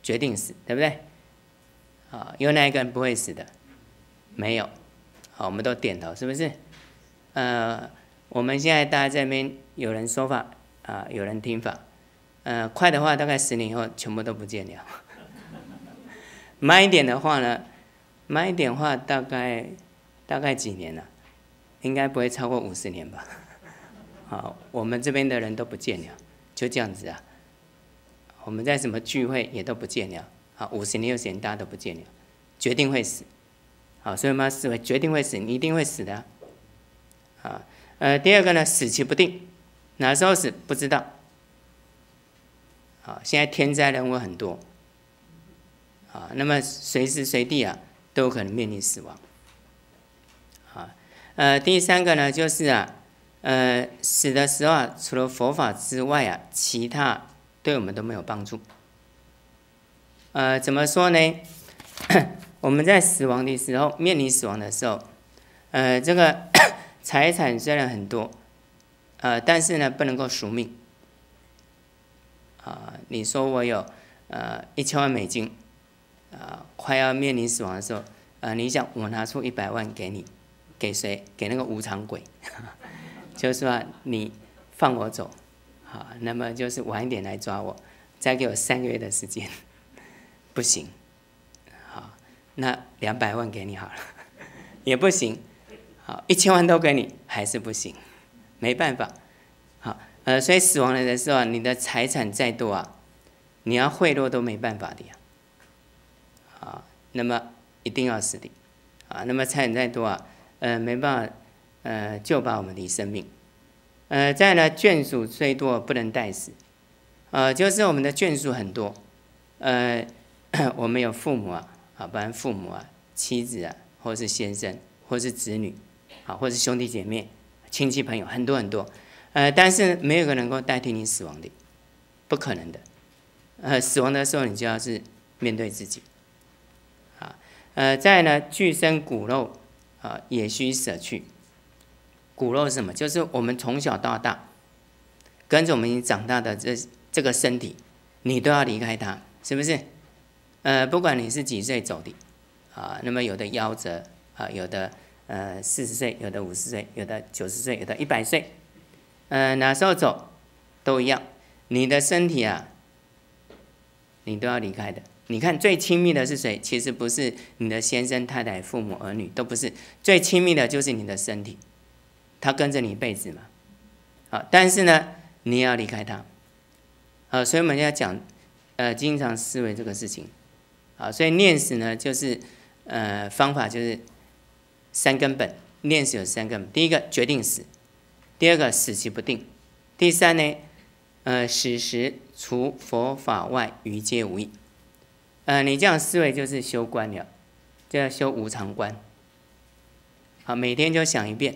决定死，对不对？啊，有哪一个人不会死的？没有。好，我们都点头，是不是？呃，我们现在大家这边有人说法啊，有人听法。呃，快的话大概十年以后全部都不见了。慢一点的话呢，慢一点的话大概大概几年了、啊？应该不会超过五十年吧。好，我们这边的人都不见了，就这样子啊。我们在什么聚会也都不见了。好，五十年、六十年大家都不见了，决定会死。好，所以我们要思维，决定会死，你一定会死的、啊。啊，呃，第二个呢，死期不定，哪时候死不知道。好，现在天灾人祸很多。啊，那么随时随地啊都有可能面临死亡。啊，呃，第三个呢就是啊，呃，死的时候啊，除了佛法之外啊，其他对我们都没有帮助。呃，怎么说呢？我们在死亡的时候，面临死亡的时候，呃，这个财产虽然很多，呃，但是呢不能够赎命。啊，你说我有呃一千万美金。啊，快要面临死亡的时候，呃，你想我拿出一百万给你，给谁？给那个无常鬼，就是说你放我走，好，那么就是晚一点来抓我，再给我三个月的时间，不行，好，那两百万给你好了，也不行，好，一千万都给你还是不行，没办法，好，呃，所以死亡了的时候，你的财产再多啊，你要贿赂都没办法的呀。啊，那么一定要死的，啊，那么财产再多啊，呃，没办法，呃，救拔我们的生命，呃，再呢，眷属虽多不能代死，呃，就是我们的眷属很多，呃，我们有父母啊，啊，不然父母啊，妻子啊，或是先生，或是子女，啊，或是兄弟姐妹、亲戚朋友，很多很多，呃，但是没有一个能够代替你死亡的，不可能的，呃，死亡的时候你就要是面对自己。呃，再呢，具身骨肉啊，也需舍去。骨肉是什么？就是我们从小到大跟着我们已经长大的这这个身体，你都要离开它，是不是？呃，不管你是几岁走的啊，那么有的夭折啊，有的呃四十岁，有的五十岁，有的九十岁，有的一百岁，呃，哪时候走都一样，你的身体啊，你都要离开的。你看最亲密的是谁？其实不是你的先生、太太、父母、儿女，都不是。最亲密的就是你的身体，他跟着你一辈子嘛。好，但是呢，你也要离开他。好，所以我们要讲，呃，经常思维这个事情。好，所以念死呢，就是呃方法就是三根本。念死有三根本，第一个决定死，第二个死期不定，第三呢，呃，死时除佛法外，余皆无益。呃，你这样思维就是修观了，就要修无常观。好，每天就想一遍。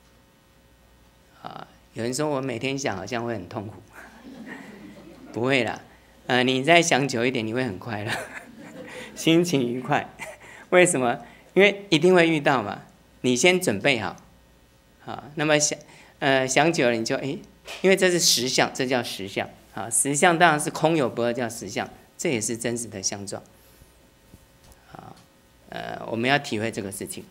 啊，有人说我每天想好像会很痛苦，不会啦。呃，你再想久一点，你会很快乐，心情愉快。为什么？因为一定会遇到嘛。你先准备好，好，那么想，呃，想久了你就哎，因为这是实相，这叫实相。啊，实相当然是空有不二，叫实相。这也是真实的相状，啊，呃，我们要体会这个事情。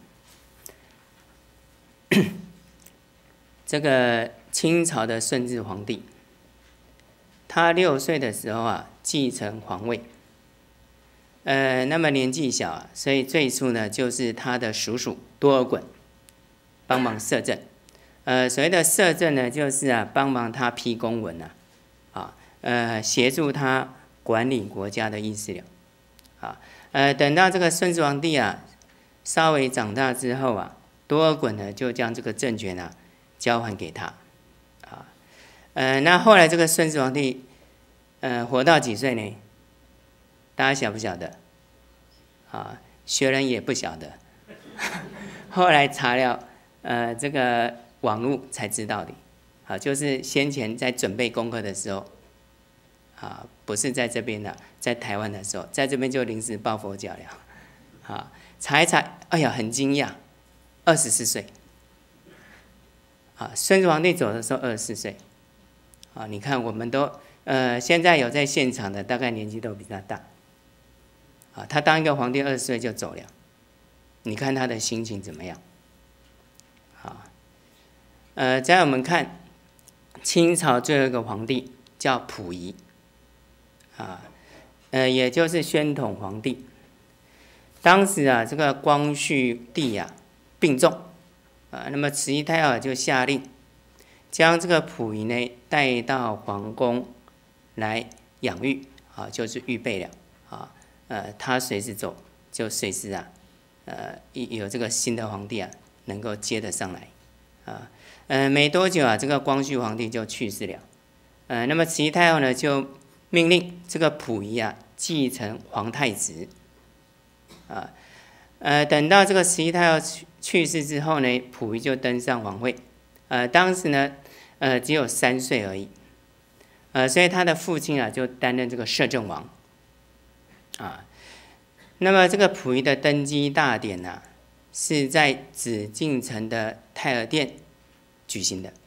这个清朝的顺治皇帝，他六岁的时候啊，继承皇位，呃，那么年纪小啊，所以最初呢，就是他的叔叔多尔衮帮忙摄政，呃，所谓的摄政呢，就是啊，帮忙他批公文啊，啊，呃，协助他管理国家的意思了，啊，呃，等到这个顺治皇帝啊稍微长大之后啊，多尔衮呢就将这个政权啊交还给他，啊，呃，那后来这个顺治皇帝，呃，活到几岁呢？大家晓不晓得？啊，学人也不晓得，后来查了，呃，这个网络才知道的，啊，就是先前在准备功课的时候。啊，不是在这边的，在台湾的时候，在这边就临时抱佛脚了，啊，查一查，哎呀，很惊讶，二十四岁，啊，顺治皇帝走的时候二十四岁，啊，你看我们都，呃，现在有在现场的，大概年纪都比较大， 啊，他当一个皇帝二十岁就走了，你看他的心情怎么样？啊，呃，再我们看清朝最后一个皇帝叫溥仪，啊，呃，也就是宣统皇帝。当时啊，这个光绪帝啊病重，啊，那么慈禧太后就下令将这个溥仪呢带到皇宫来养育，啊，就是预备了，啊，呃，他随时走，就随时啊，呃，有这个新的皇帝啊能够接得上来，啊，呃，没多久啊，这个光绪皇帝就去世了，呃，那么慈禧太后呢就命令这个溥仪啊继承皇太子。啊，呃，等到这个慈禧太后去去世之后呢，溥仪就登上皇位。呃，当时呢，呃，只有三岁而已。呃，所以他的父亲啊，就担任这个摄政王。啊，那么这个溥仪的登基大典呢、啊，是在紫禁城的太和殿举行的。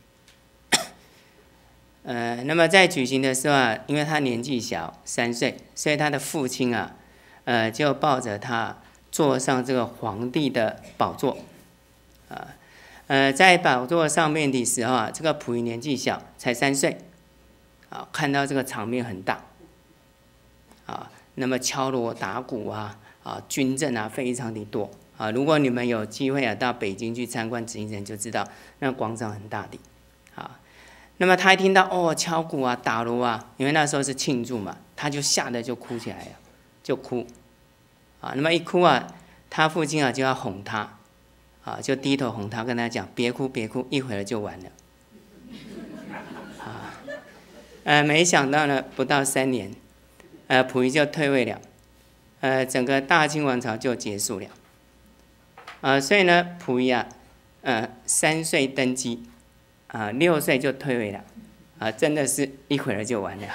呃，那么在举行的时候啊，因为他年纪小，三岁，所以他的父亲啊。呃，就抱着他坐上这个皇帝的宝座，啊，呃，在宝座上面的时候啊，这个溥仪年纪小，才三岁，啊，看到这个场面很大，啊，那么敲锣打鼓啊，啊，军阵啊，非常的多，啊，如果你们有机会啊，到北京去参观紫禁城，就知道那广场很大的，啊，那么他一听到哦敲鼓啊，打锣啊，因为那时候是庆祝嘛，他就吓得就哭起来了。就哭，啊，那么一哭啊，他父亲啊就要哄他，啊，就低头哄他，跟他讲别哭别哭，一会儿就完了，啊，呃，没想到呢，不到三年，呃，溥仪就退位了，呃，整个大清王朝就结束了，啊，所以呢，溥仪啊，呃，三岁登基，啊，六岁就退位了，啊，真的是一会儿就完了，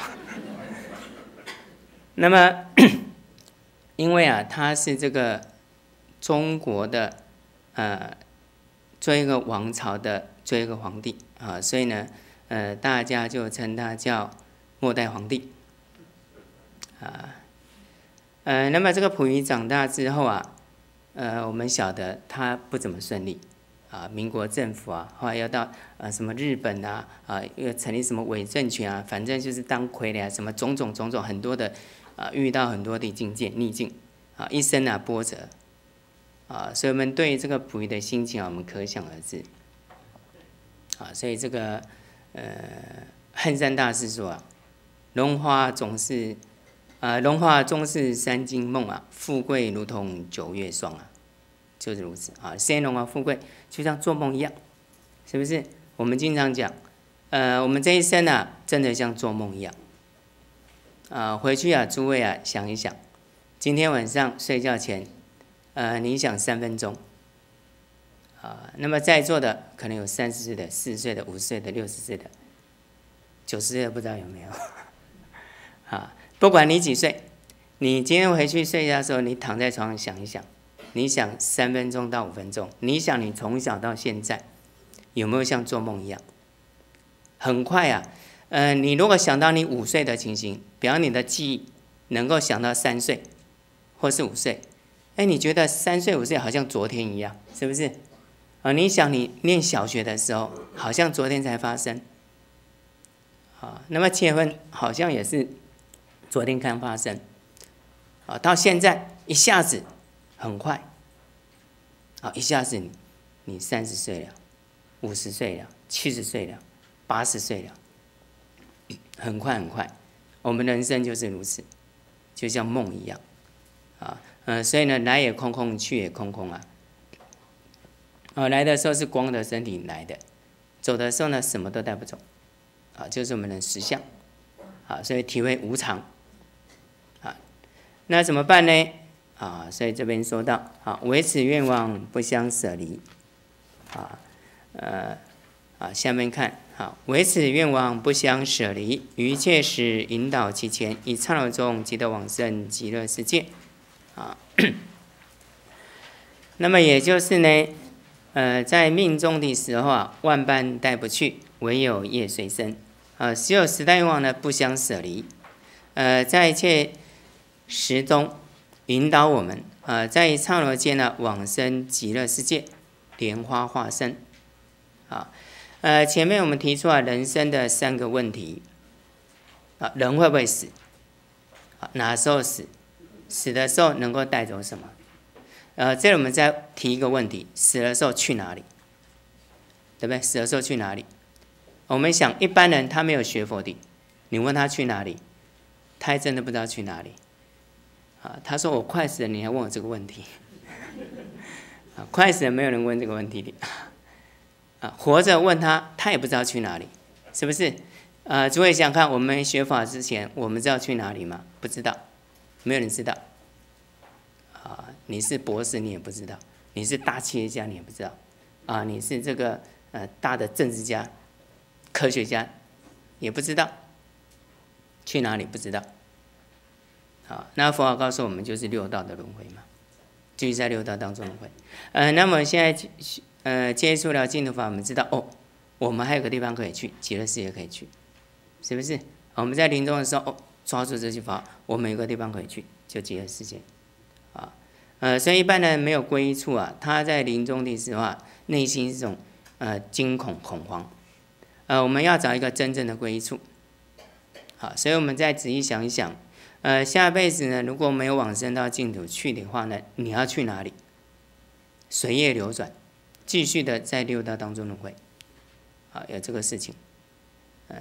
那么。因为啊，他是这个中国的呃最后一个王朝的最后一个皇帝啊，所以呢，呃，大家就称他叫末代皇帝啊。呃，那么这个溥仪长大之后啊，呃，我们晓得他不怎么顺利啊，民国政府啊，后来要到呃什么日本啊，啊又成立什么伪政权啊，反正就是当傀儡啊，什么种种种种很多的。啊，遇到很多的境界逆境，啊，一生啊波折，啊，所以我们对这个溥仪的心情啊，我们可想而知，啊，所以这个呃，恨山大师说啊，荣华总是，啊，荣华终是三更梦啊，富贵如同九月霜啊，就是如此啊，生荣华富贵就像做梦一样，是不是？我们经常讲，呃，我们这一生啊，真的像做梦一样。啊，回去啊，诸位啊，想一想，今天晚上睡觉前，呃，你想三分钟，啊，那么在座的可能有三十岁的、四十岁的、五十岁的、六十岁的、九十岁的，不知道有没有？啊，不管你几岁，你今天回去睡觉的时候，你躺在床上想一想，你想三分钟到五分钟，你想你从小到现在有没有像做梦一样？很快啊。呃，你如果想到你五岁的情形，比方你的记忆能够想到三岁，或是五岁，哎，你觉得三岁五岁好像昨天一样，是不是？啊，你想你念小学的时候，好像昨天才发生，啊，那么结婚好像也是昨天刚发生，啊，到现在一下子很快，啊，一下子你你三十岁了，五十岁了，七十岁了，八十岁了。很快很快，我们人生就是如此，就像梦一样，啊，呃，所以呢，来也空空，去也空空啊。啊，来的时候是光的身体来的，走的时候呢，什么都带不走，啊，就是我们的实相，啊，所以体会无常，啊，那怎么办呢？啊，所以这边说到，啊，唯此愿望不相舍离，啊，呃，啊，下面看。好，唯此愿望不相舍离，于一切时引导其前，以刹那中即得往生极乐世界。啊，那么也就是呢，呃，在命中的时候啊，万般带不去，唯有业随身。啊，只有十大愿望呢不相舍离。呃，在一切时中， 引导我们啊、呃，在刹那间呢往生极乐世界，莲花化身。啊，呃，前面我们提出啊人生的三个问题啊，人会不会死？啊，哪时候死？死的时候能够带走什么？呃，这里我们再提一个问题：死的时候去哪里？对不对？死的时候去哪里？我们想一般人他没有学佛的，你问他去哪里，他还真的不知道去哪里。啊，他说我快死了，你还问我这个问题？啊，快死了没有人问这个问题的。啊，活着问他，他也不知道去哪里，是不是？呃，诸位想看，我们学法之前，我们知道去哪里吗？不知道，没有人知道。啊，你是博士，你也不知道；你是大企业家，你也不知道。啊，你是这个呃大的政治家、科学家，也不知道去哪里，不知道。好，那佛法告诉我们，就是六道的轮回嘛，继续在六道当中轮回。呃，那么现在呃接触了净土法，我们知道哦，我们还有个地方可以去，极乐世界可以去，是不是？我们在临终的时候，哦，抓住这句法，我们有个地方可以去，就极乐世界。啊，呃，所以一般人没有皈依处啊，他在临终的时候啊，内心是种呃惊恐恐慌。呃，我们要找一个真正的皈依处。好，所以我们再仔细想一想。呃，下辈子呢，如果没有往生到净土去的话呢，你要去哪里？随业流转，继续的在六道当中轮回，啊，有这个事情，嗯、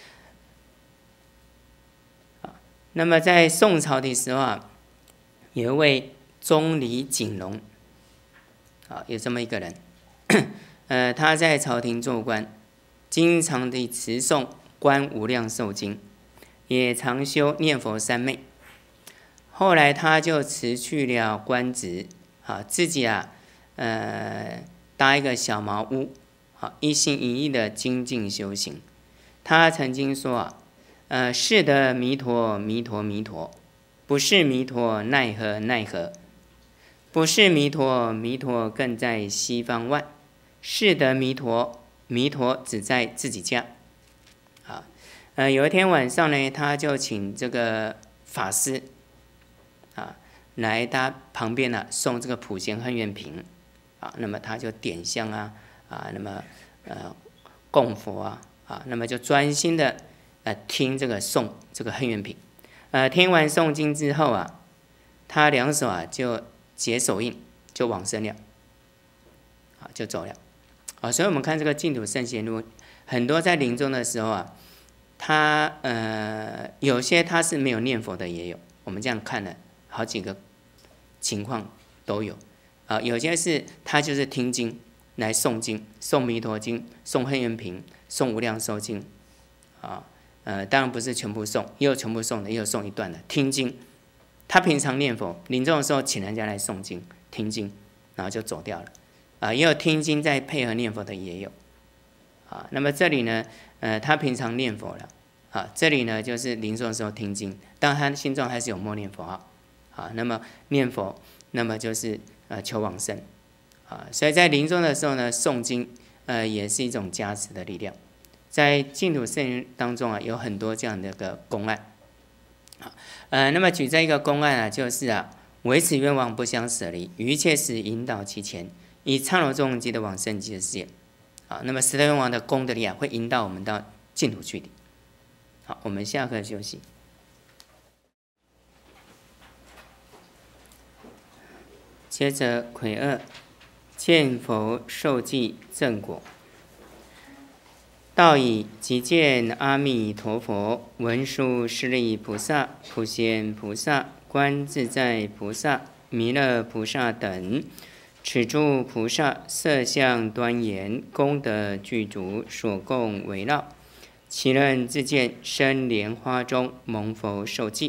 呃，啊，那么在宋朝的时候啊，有一位钟离景龙，啊，有这么一个人，呃，他在朝廷做官，经常的持诵《观无量寿经》。也常修念佛三昧，后来他就辞去了官职，啊，自己啊，呃，搭一个小茅屋，啊，一心一意的精进修行。他曾经说啊，呃，是得弥陀，弥陀，弥陀，不是弥陀，奈何奈何，不是弥陀，弥陀更在西方外，是得弥陀，弥陀只在自己家。呃，有一天晚上呢，他就请这个法师啊来他旁边呢、啊、送这个普贤恨愿瓶啊，那么他就点香啊啊，那么呃供佛啊啊，那么就专心的呃听这个诵这个恨愿瓶，呃听完诵经之后啊，他两手啊就结手印就往生了，啊就走了，啊，所以我们看这个净土圣贤录，很多在临终的时候啊。他呃，有些他是没有念佛的，也有。我们这样看了好几个情况都有啊、呃。有些是他就是听经来诵经，诵弥陀经，诵恨愿瓶，诵无量寿经啊。呃，当然不是全部诵，也有全部诵的，也有诵一段的。听经，他平常念佛，临终的时候请人家来诵经、听经，然后就走掉了啊、呃。也有听经再配合念佛的，也有啊。那么这里呢？呃，他平常念佛了，啊，这里呢就是临终的时候听经，当然他心中还是有默念佛号，啊，那么念佛，那么就是呃求往生，啊，所以在临终的时候呢，诵经，呃，也是一种加持的力量，在净土圣人当中啊，有很多这样的一个公案，啊，呃，那么举这一个公案啊，就是啊，唯此愿望不相舍离，于一切时引导其前，以苍罗众即的往生极乐世界。啊，那么十大愿王的功德力啊，会引导我们到净土去的。好，我们下课休息。接着癸二，见佛受记正果。道以即见阿弥陀佛、文殊师利菩萨、普贤菩萨、观自在菩萨、弥勒菩萨等。此诸菩萨色相端严，功德具足，所供围绕，其人自见生莲花中，蒙佛受记。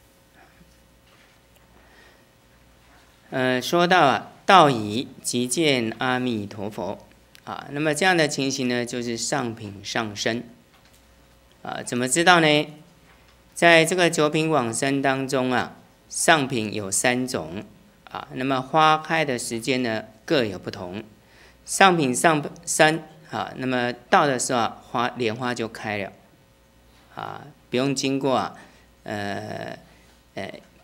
呃，说到啊，道以即见阿弥陀佛啊，那么这样的情形呢，就是上品上生啊。怎么知道呢？在这个九品往生当中啊，上品有三种。啊，那么花开的时间呢各有不同，上品上生啊，那么到的时候啊，花莲花就开了，啊，不用经过啊，呃呃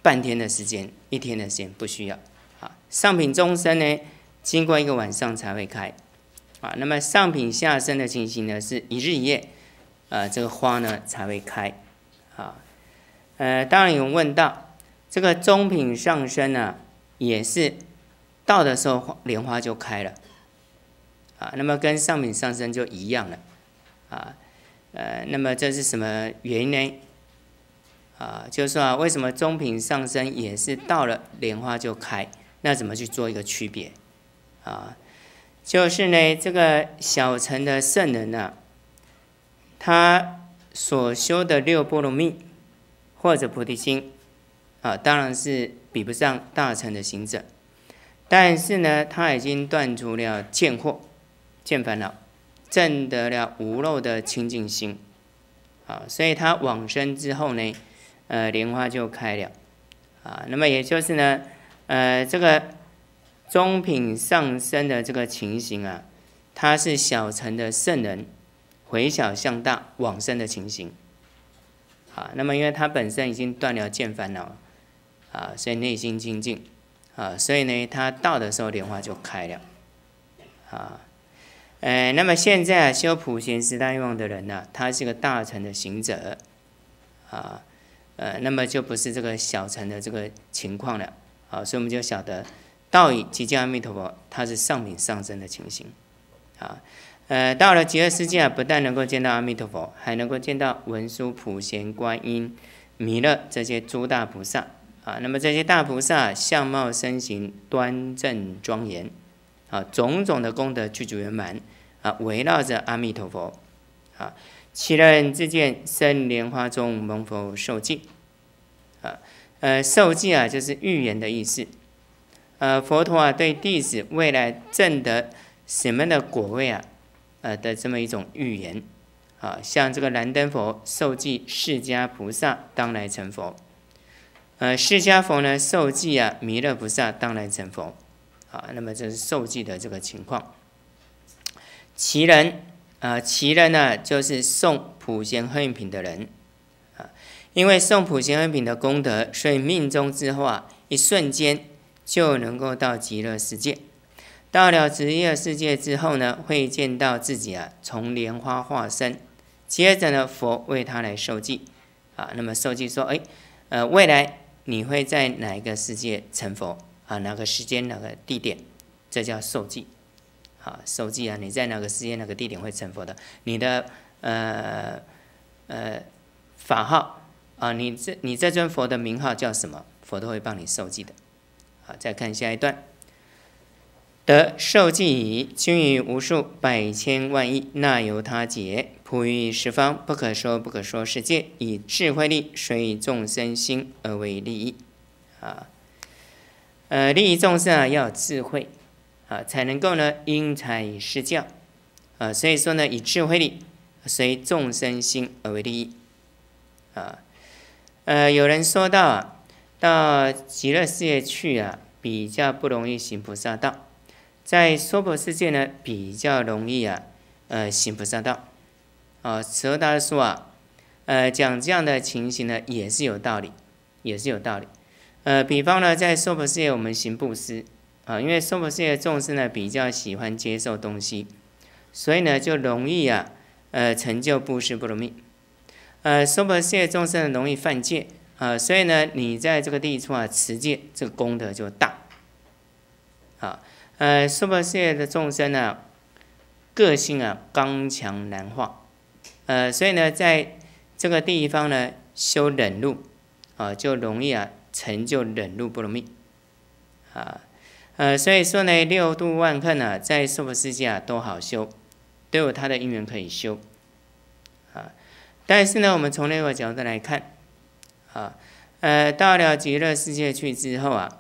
半天的时间、一天的时间不需要。啊，上品中生呢，经过一个晚上才会开。啊，那么上品下生的情形呢，是一日一夜，呃，这个花呢才会开。啊，呃，当然有人问到，这个中品上生呢，也是到的时候莲花就开了。啊，那么跟上品上生就一样了。啊，呃，那么这是什么原因呢？啊，就是说啊，为什么中品上生也是到了莲花就开？那怎么去做一个区别？啊，就是呢，这个小乘的圣人啊，他所修的六波罗蜜或者菩提心啊，当然是比不上大乘的行者，但是呢，他已经断除了见惑、见烦恼，证得了无漏的清净心啊，所以他往生之后呢，呃，莲花就开了啊。那么也就是呢，呃，这个中品上生的这个情形啊，它是小乘的圣人回小向大往生的情形啊。那么因为他本身已经断了见烦恼啊，所以内心清净啊，所以呢，他到的时候莲花就开了啊。呃，那么现在啊，修普贤十大愿望的人呢、啊，他是个大乘的行者啊，呃，那么就不是这个小乘的这个情况了啊，所以我们就晓得到以极尽阿弥陀佛，他是上品上升的情形啊。呃，到了极乐世界啊，不但能够见到阿弥陀佛，还能够见到文殊、普贤、观音、弥勒这些诸大菩萨啊。那么这些大菩萨相貌身形端正庄严啊，种种的功德具足圆满啊，围绕着阿弥陀佛啊。其人自见生莲花中蒙佛受记啊，呃，受记啊就是预言的意思。呃，佛陀啊对弟子未来证得什么的果位啊，呃的这么一种预言啊，像这个燃灯佛受记释迦菩萨当来成佛，呃，释迦佛呢受记啊弥勒菩萨当来成佛。啊，那么这是受记的这个情况。其人啊，其人呢，就是诵普贤恒愿品的人啊，因为诵普贤恒愿品的功德，所以命中之后啊，一瞬间就能够到极乐世界。到了极乐世界之后呢，会见到自己啊，从莲花化身，接着呢，佛为他来受记啊。那么受记说，哎，呃，未来你会在哪一个世界成佛？啊，哪个时间哪个地点，这叫受记。啊，受记啊，你在哪个时间哪个地点会成佛的？你的呃呃法号啊，你这你这尊佛的名号叫什么？佛都会帮你受记的。好，再看下一段。得受记已，均于无数百千万亿那由他劫，普于十方不可说不可说世界，以智慧力随众生心而为利益。啊。呃，利益众生啊，要有智慧啊，才能够呢因材施教啊。所以说呢，以智慧力随众生心而为利益啊。呃，有人说到啊，到极乐世界去啊，比较不容易行菩萨道，在娑婆世界呢，比较容易啊，呃，行菩萨道啊。此后大师说啊，呃，讲这样的情形呢，也是有道理，也是有道理。呃，比方呢，在娑婆世界我们行布施啊，因为娑婆世界的众生呢比较喜欢接受东西，所以呢就容易啊，呃，成就布施波罗蜜。呃，娑婆世界众生容易犯戒啊，所以呢你在这个地处啊持戒，这个功德就大。啊，呃，娑婆世界的众生呢，个性啊刚强难化，呃，所以呢在这个地方呢修忍辱啊，就容易啊。成就忍辱波罗蜜，啊，呃，所以说呢，六度万恨啊，在娑婆世界啊都好修，都有它的因缘可以修，啊，但是呢，我们从那个角度来看，啊，呃，到了极乐世界去之后啊，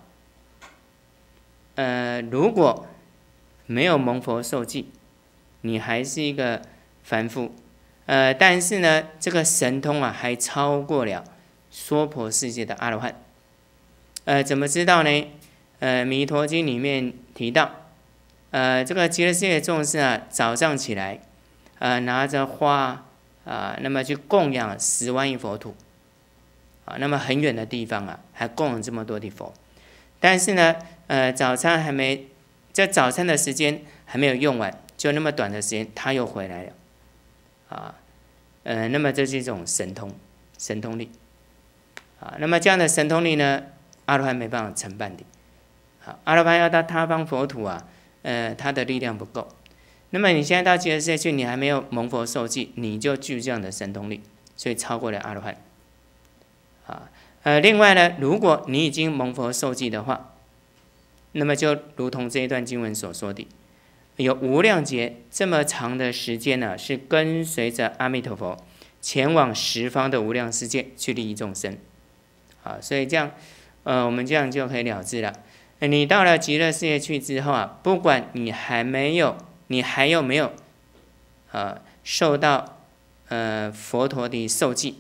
呃，如果没有蒙佛受记，你还是一个凡夫，呃，但是呢，这个神通啊，还超过了娑婆世界的阿罗汉。呃，怎么知道呢？呃，《弥陀经》里面提到，呃，这个极乐世界的众生啊，早上起来，呃，拿着花啊、呃，那么去供养十万亿佛土， 啊，那么很远的地方啊，还供了这么多的佛，但是呢，呃，早餐还没，这早餐的时间还没有用完，就那么短的时间，他又回来了，啊，呃，那么这是一种神通，神通力，啊，那么这样的神通力呢，阿罗汉没办法承办的，啊，阿罗汉要到他方佛土啊，呃，他的力量不够。那么你现在到极乐世界去，你还没有蒙佛受记，你就具这样的神通力，所以超过了阿罗汉。啊，呃，另外呢，如果你已经蒙佛受记的话，那么就如同这一段经文所说的，有无量劫这么长的时间呢，是跟随着阿弥陀佛前往十方的无量世界去利益众生。啊，所以这样，呃，我们这样就可以了知了。你到了极乐世界去之后啊，不管你还没有。你还有没有，呃，受到呃佛陀的受记？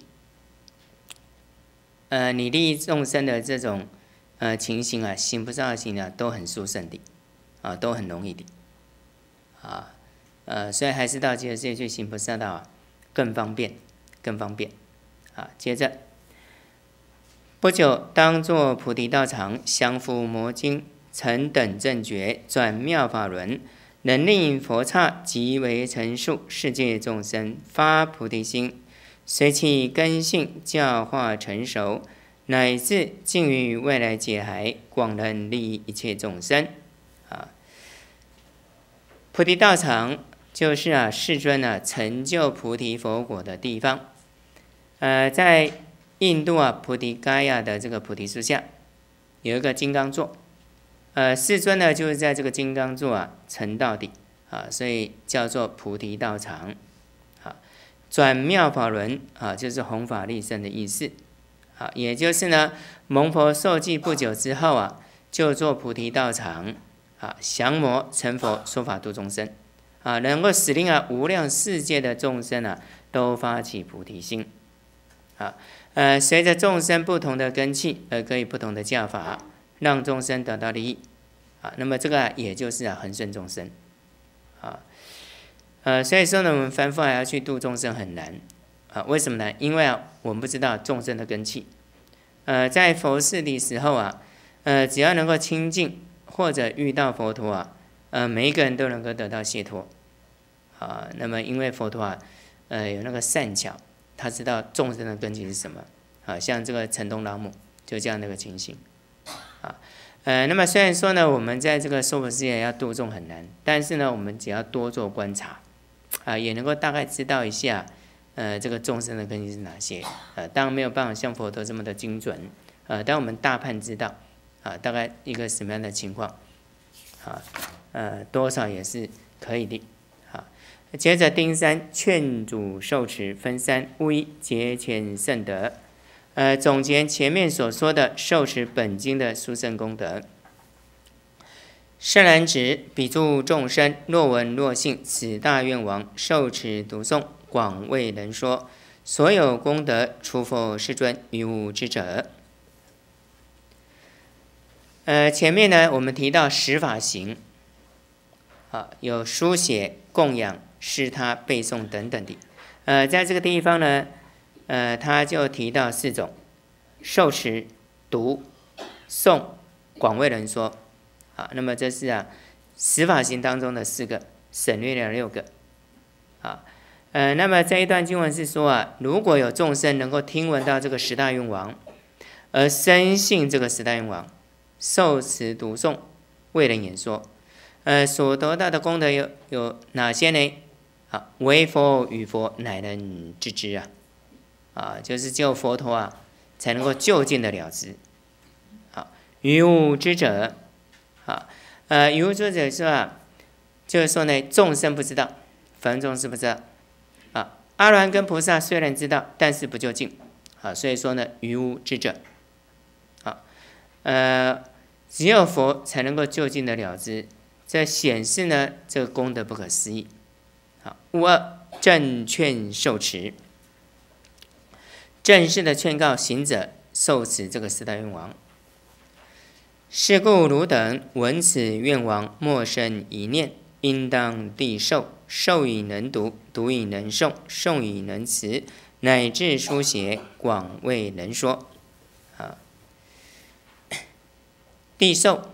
呃，你利益众生的这种呃情形啊，行不上行啊，都很殊胜的，啊，都很容易的，啊，呃，所以还是到极乐世界去行菩萨道啊，更方便，更方便，啊，接着不久，当作菩提道场，降伏魔经，成等正觉，转妙法轮。能令佛刹即为成数，世界众生发菩提心，随其根性教化成熟，乃至尽于未来劫海，广能利益一切众生。啊，菩提道场就是啊，世尊啊成就菩提佛果的地方。呃，在印度啊，菩提伽亚的这个菩提树下，有一个金刚座。呃，世尊呢，就是在这个金刚座啊成道的啊，所以叫做菩提道场啊。转妙法轮啊，就是弘法利生的意思啊，也就是呢，蒙佛受记不久之后啊，就做菩提道场啊，降魔成佛，说法度众生啊，能够使令啊无量世界的众生啊都发起菩提心啊。呃，随着众生不同的根器而可以不同的教法。让众生得到利益，啊，那么这个、啊、也就是啊恒顺众生，啊，呃，所以说呢，我们凡夫还要去度众生很难，啊，为什么呢？因为啊，我们不知道众生的根器，呃，在佛事的时候啊，呃，只要能够亲近或者遇到佛陀啊，呃，每一个人都能够得到解脱，啊，那么因为佛陀啊，呃，有那个善巧，他知道众生的根器是什么，啊，像这个城东老母就这样的一个情形。啊，呃，那么虽然说呢，我们在这个娑婆世界要度众很难，但是呢，我们只要多做观察，啊，也能够大概知道一下，呃，这个众生的根基是哪些，呃，当然没有办法像佛陀这么的精准，呃，但我们大判知道，啊，大概一个什么样的情况，啊，呃，多少也是可以的，啊，接着丁三劝主受持分三勿一节前圣德。呃，总结前面所说的受持本经的殊胜功德。圣人子，彼诸众生，若闻若信，此大愿王受持读诵，广为人说，所有功德，除佛世尊于无之者。呃，前面呢，我们提到十法行，啊，有书写、供养、施他、背诵等等的。呃，在这个地方呢。呃，他就提到四种：受持、读、诵、广为人说。啊，那么这是啊十法行当中的四个，省略了六个。啊，呃，那么这一段经文是说啊，如果有众生能够听闻到这个十大愿王，而深信这个十大愿王，受持读诵，为人演说，呃，所得到的功德有有哪些呢？啊，为佛与佛乃能知之啊。啊，就是只有佛陀啊，才能够就近的了知。啊，于无知者，啊，呃，于无知者是啊，就是说呢，众生不知道，凡众是不知道。啊，阿罗汉跟菩萨虽然知道，但是不就近。啊，所以说呢，于无知者。啊，呃，只有佛才能够就近的了知，这显示呢，这个功德不可思议。好，勿二正劝受持。正式的劝告行者受持这个四大愿王。是故汝等闻此愿王，莫生一念，应当地受，受以能读，读以能诵，诵以能持，乃至书写，广为人说。 谛受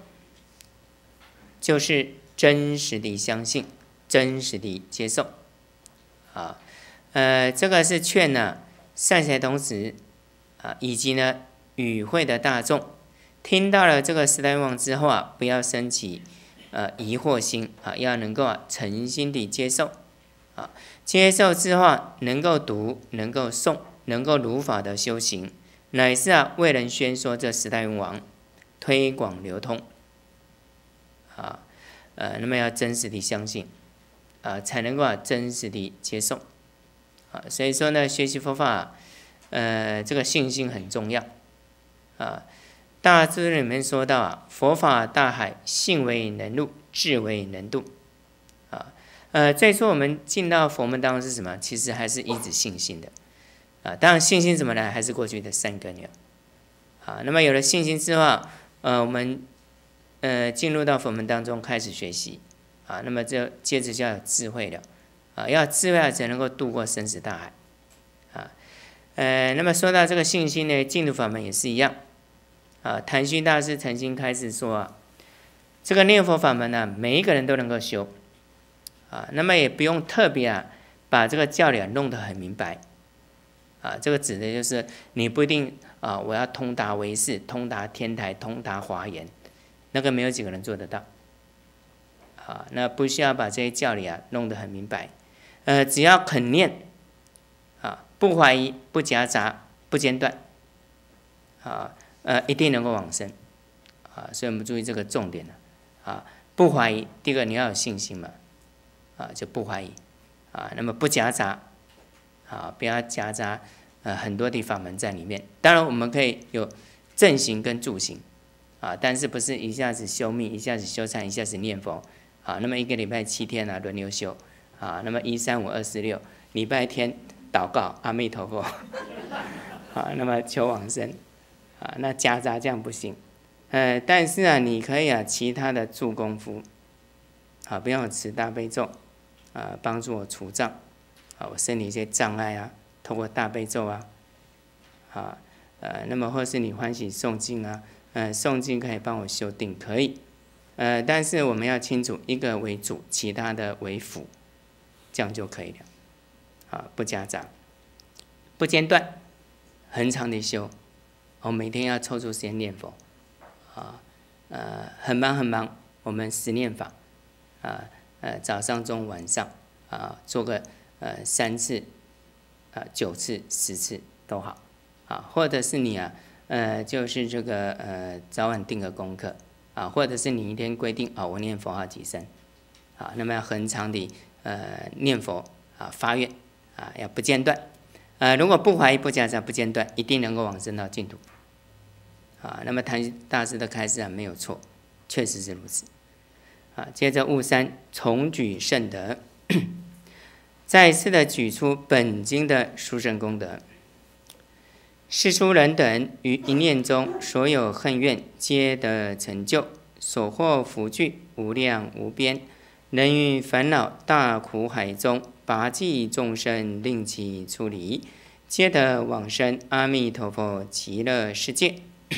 就是真实地相信，真实地接受。啊，呃，这个是劝呢善财童子啊，以及呢与会的大众，听到了这个十大愿望之后啊，不要升起呃疑惑心啊，要能够啊诚心地接受啊，接受之后啊能够读，能够诵，能够如法的修行，乃是啊为人宣说这十大愿望，推广流通啊，呃，那么要真实地相信啊，才能够啊真实地接受啊，所以说呢，学习佛法啊，呃，这个信心很重要啊。大智里面说到啊，佛法大海，信为能入，智为能渡啊。呃，最初我们进到佛门当中是什么？其实还是依止信心的啊。当然，信心怎么来？还是过去的善根了啊。那么有了信心之后，呃，我们呃进入到佛门当中开始学习啊。那么这接着就要有智慧了啊，要有智慧才能够渡过生死大海啊。呃，那么说到这个信心呢，进入法门也是一样。啊，谭虚大师曾经开始说啊，这个念佛法门呢、啊，每一个人都能够修啊，那么也不用特别啊把这个教理弄得很明白啊，这个指的就是你不一定啊，我要通达唯识、通达天台、通达华严，那个没有几个人做得到啊，那不需要把这些教理啊弄得很明白，呃，只要肯念啊，不怀疑、不夹杂、不间断啊。呃，一定能够往生啊，所以我们注意这个重点了啊，不怀疑。第一个你要有信心嘛，啊，就不怀疑啊，那么不夹杂啊，不要夹杂呃很多的法门在里面。当然我们可以有正行跟助行啊，但是不是一下子修密，一下子修禅，一下子念佛啊？那么一个礼拜七天啊轮流修啊，那么一三五二四六，礼拜天祷告阿弥陀佛啊，那么求往生。啊，那夹杂这样不行，呃，但是啊，你可以啊，其他的助功夫，啊，不要持大悲咒，啊，帮助我除障，啊，我身体一些障碍啊，透过大悲咒啊，啊，呃，那么或是你欢喜诵经啊，呃，诵经可以帮我修定，可以，呃，但是我们要清楚，一个为主，其他的为辅，这样就可以了，啊，不夹杂，不间断，恒常的修。我每天要抽出时间念佛，啊，呃，很忙很忙，我们十念法，啊，呃，早上、中午、晚上，啊，做个呃三次，啊，九次、十次都好，啊，或者是你啊，呃，就是这个呃，早晚定个功课，啊，或者是你一天规定啊，我念佛号几声，啊，那么要恒常的呃念佛啊，发愿啊，要不间断。呃，如果不怀疑、不夹杂、不间断，一定能够往生到净土。啊，那么谭大师的开示啊，没有错，确实是如此。啊，接着悟三重举圣德，再次的举出本经的殊胜功德。世出人等于一念中，所有恨怨皆得成就，所获福聚无量无边，能于烦恼大苦海中拔济众生，令其出离，皆得往生阿弥陀佛极乐世界。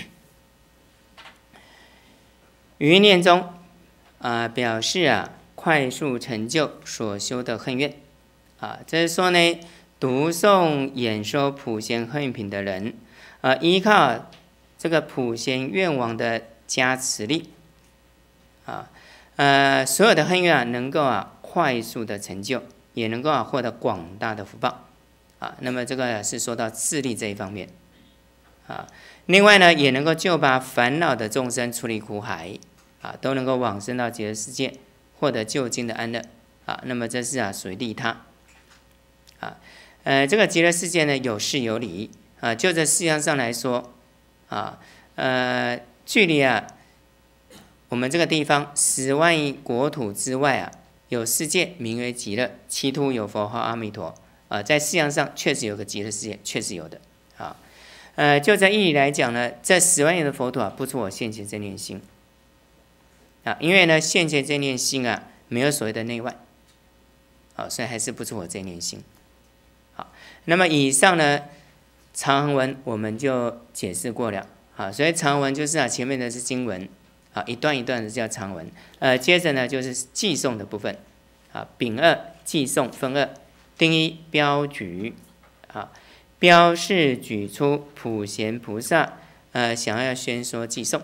于念中啊、呃，表示啊快速成就所修的恨怨啊，这是说呢，读诵演说普贤恨怨品的人，啊、呃，依靠这个普贤愿王的加持力啊，呃，所有的恨怨啊，能够啊快速的成就，也能够啊获得广大的福报啊。那么这个是说到智力这一方面啊，另外呢，也能够救拔烦恼的众生出离苦海啊，都能够往生到极乐世界，获得究竟的安乐啊。那么这是啊属于利他啊，呃，这个极乐世界呢有事有理啊，就这事项上来说啊，呃，距离啊我们这个地方十万亿国土之外啊，有世界名为极乐，其土有佛号阿弥陀啊，在事项上确实有个极乐世界，确实有的啊。呃，就在义理来讲呢，这十万亿的佛土啊，不出我现前真念心啊，因为呢现前真念心啊，没有所谓的内外，啊，所以还是不出我真念心。好，那么以上呢长文我们就解释过了啊，所以长文就是啊前面的是经文啊，一段一段的叫长文。呃，接着呢就是偈颂的部分，啊，丙二偈颂分二，丁一标举，啊，标是举出普贤菩萨，呃，想要宣说偈颂。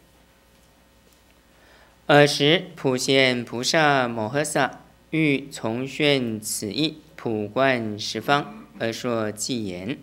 尔时普贤菩萨摩诃萨欲重宣此义，普观十方，而说偈言。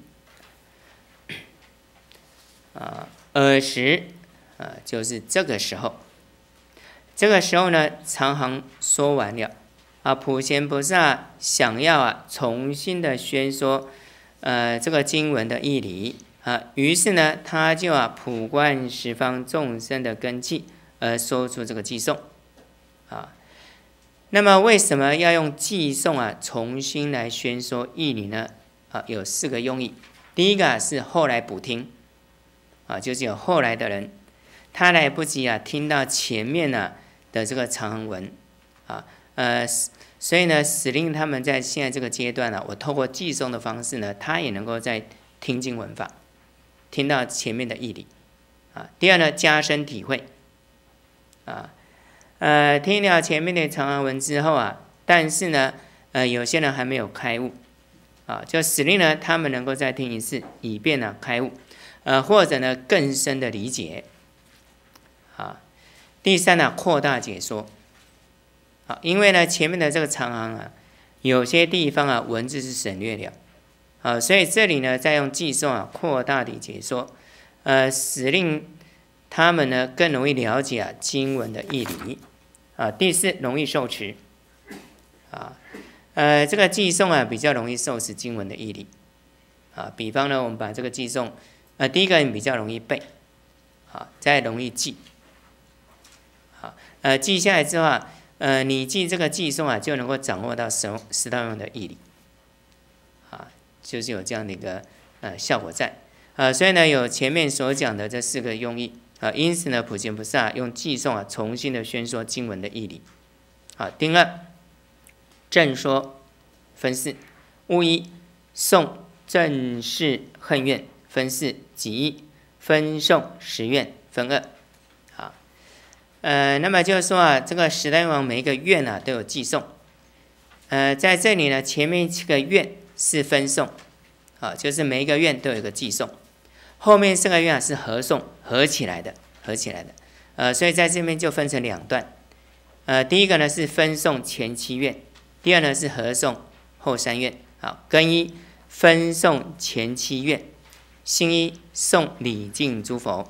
啊，尔时，啊，就是这个时候。这个时候呢，长行说完了。啊，普贤菩萨想要啊重新的宣说，呃，这个经文的义理啊，于是呢，他就啊普观十方众生的根器，而说出这个偈颂。啊，那么为什么要用偈颂啊重新来宣说义理呢？啊，有四个用意。第一个啊是后来补听，啊，就是有后来的人，他来不及啊听到前面呢、啊、的这个长行文，啊，呃，所以呢，使令他们在现在这个阶段呢、啊，我透过偈颂的方式呢，他也能够在听经闻法，听到前面的义理，啊。第二呢，加深体会，啊。呃，听了前面的长行文之后啊，但是呢，呃，有些人还没有开悟，啊，就使令呢，他们能够再听一次，以便呢开悟，呃，或者呢更深的理解，啊，第三呢，扩大解说，啊，因为呢前面的这个长行啊，有些地方啊文字是省略了，啊，所以这里呢再用偈颂啊扩大的解说，呃，使令他们呢更容易了解啊经文的义理。啊，第四，容易受持，啊，呃，这个偈颂啊比较容易受持经文的义理，啊，比方呢，我们把这个偈颂，呃，第一个比较容易背，啊，再容易记，啊，呃，记下来之后啊，呃，你记这个偈颂啊，就能够掌握到十十大用的义理，啊，就是有这样的一个呃效果在，啊，所以呢，有前面所讲的这四个用意。啊，因此呢，普贤菩萨用偈颂啊，重新的宣说经文的义理。啊，丁二，正说分四，勿一颂正是恨怨分四，己一分颂十愿分二。啊，呃，那么就是说啊，这个十大愿王每一个愿啊都有偈颂。呃，在这里呢，前面这个愿是分颂，啊，就是每一个愿都有一个偈颂。后面这个愿啊是合颂合起来的，合起来的，呃，所以在这边就分成两段，呃，第一个呢是分颂前七愿，第二呢是合颂后三愿。好，庚一分颂前七愿，辛一颂礼敬诸佛。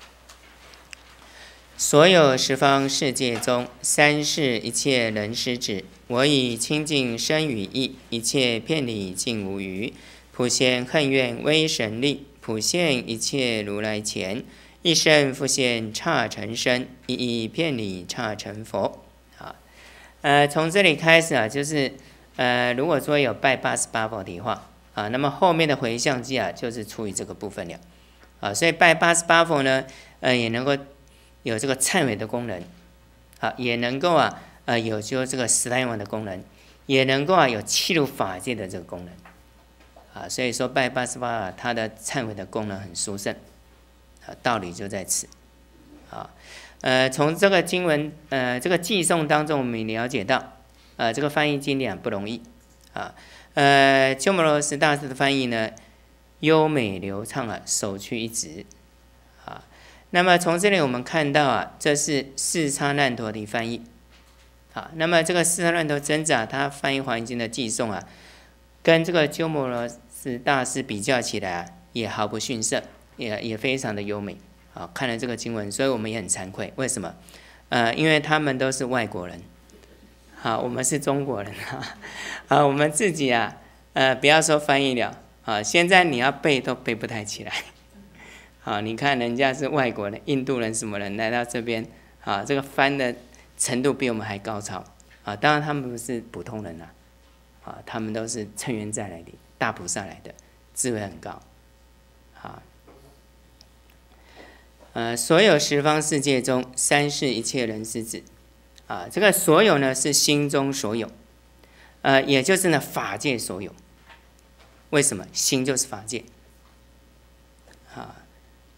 所有十方世界中，三世一切人师指，我以清净身语意，一切遍礼尽无余，普贤恨怨威神力。普现一切如来前，一生复现刹尘身，一一遍礼刹尘佛。啊，呃，从这里开始啊，就是呃，如果说有拜八十八佛的话啊，那么后面的回向偈啊，就是出于这个部分了。啊，所以拜八十八佛呢，呃，也能够有这个忏悔的功能，啊，也能够啊，呃，有就这个十大愿王的功能，也能够啊有契入法界的这个功能。啊，所以说拜八十八啊，它的忏悔的功能很殊胜，啊，道理就在此，啊，呃，从这个经文，呃，这个偈颂当中，我们了解到，呃，这个翻译经典不容易，啊，呃，鸠摩罗什大师的翻译呢，优美流畅啊，首屈一指，啊，那么从这里我们看到啊，这是四叉难陀的翻译，啊，那么这个四叉难陀真子啊，他翻译华严经的偈颂啊。跟这个鸠摩罗什大师比较起来啊，也毫不逊色，也也非常的优美啊。看了这个经文，所以我们也很惭愧。为什么？呃，因为他们都是外国人，好，我们是中国人啊。啊，我们自己啊，呃，不要说翻译了啊，现在你要背都背不太起来。好，你看人家是外国人，印度人什么人来到这边啊，这个翻的程度比我们还高超啊。当然他们不是普通人啊。啊，他们都是乘缘再来的大菩萨来的，智慧很高。啊，呃，所有十方世界中，三世一切人师指。啊，这个所有呢是心中所有，呃，也就是呢法界所有。为什么？心就是法界。啊，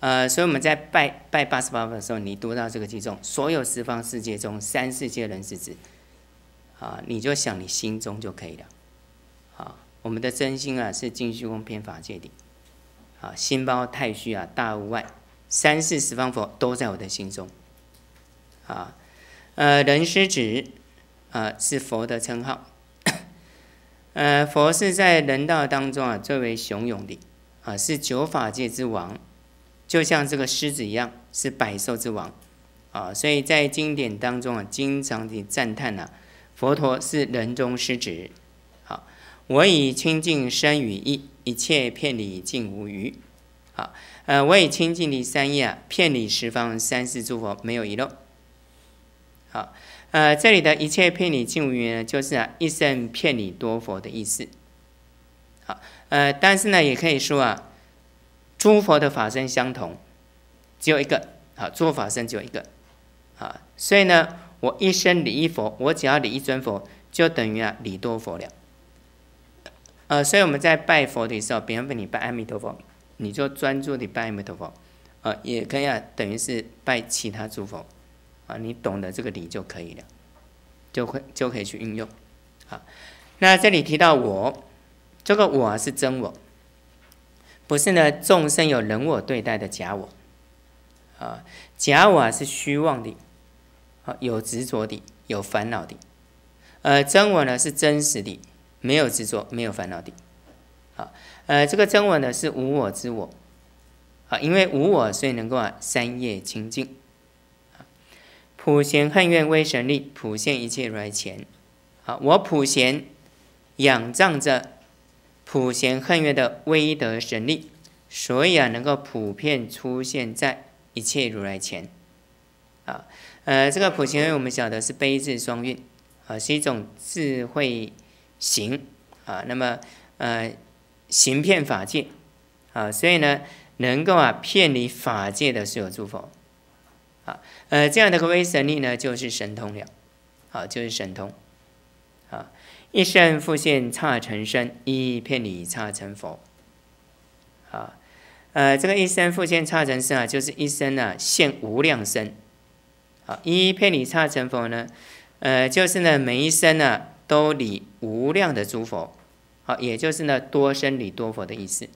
呃，所以我们在拜拜八十八佛的时候，你读到这个偈中，所有十方世界中，三世界人是指，啊，你就想你心中就可以了。啊，我们的真心啊是净虚空遍法界里，啊，心包太虚啊，大无外，三世十方佛都在我的心中。啊，呃，人师指，啊，是佛的称号。呃，佛是在人道当中啊最为雄勇的，啊，是九法界之王，就像这个狮子一样，是百兽之王，啊，所以在经典当中啊，经常的赞叹啊，佛陀是人中狮子。好，我以清净身语意，一切遍理尽无余。好，呃，我以清净的三业啊，遍理十方三世诸佛没有遗漏。好。呃，这里的一切遍理尽无余呢，就是啊一生遍理多佛的意思。好，呃，但是呢，也可以说啊，诸佛的法身相同，只有一个。好，诸佛法身只有一个。啊，所以呢，我一生理一佛，我只要理一尊佛，就等于啊理多佛了。呃，所以我们在拜佛的时候，比方说你拜阿弥陀佛，你就专注地拜阿弥陀佛，呃，也可以啊，等于是拜其他诸佛。啊，你懂得这个理就可以了，就会就可以去运用。好，那这里提到我，这个我是真我，不是呢众生有人我对待的假我。啊，假我是虚妄的，啊，有执着的，有烦恼的。呃，真我呢是真实的，没有执着，没有烦恼的。啊，呃，这个真我呢是无我之我。啊，因为无我，所以能够啊三业清净。普贤恨愿威神力，普现一切如来前。好，我普贤仰仗着普贤恨愿的威德神力，所以啊，能够普遍出现在一切如来前。啊，呃，这个普贤恨我们晓得是悲智双运，啊，是一种智慧行啊，那么呃行遍法界啊，所以呢，能够啊遍离法界的所有诸佛。啊，呃，这样的个威神力呢，就是神通了，啊，就是神通，啊，一生复现刹尘身，一遍理刹尘佛，啊，呃，这个一生复现刹尘身啊，就是一生啊现无量身，啊，一遍理刹尘佛呢，呃，就是呢每一生呢都理无量的诸佛，好，也就是呢多生理多佛的意思。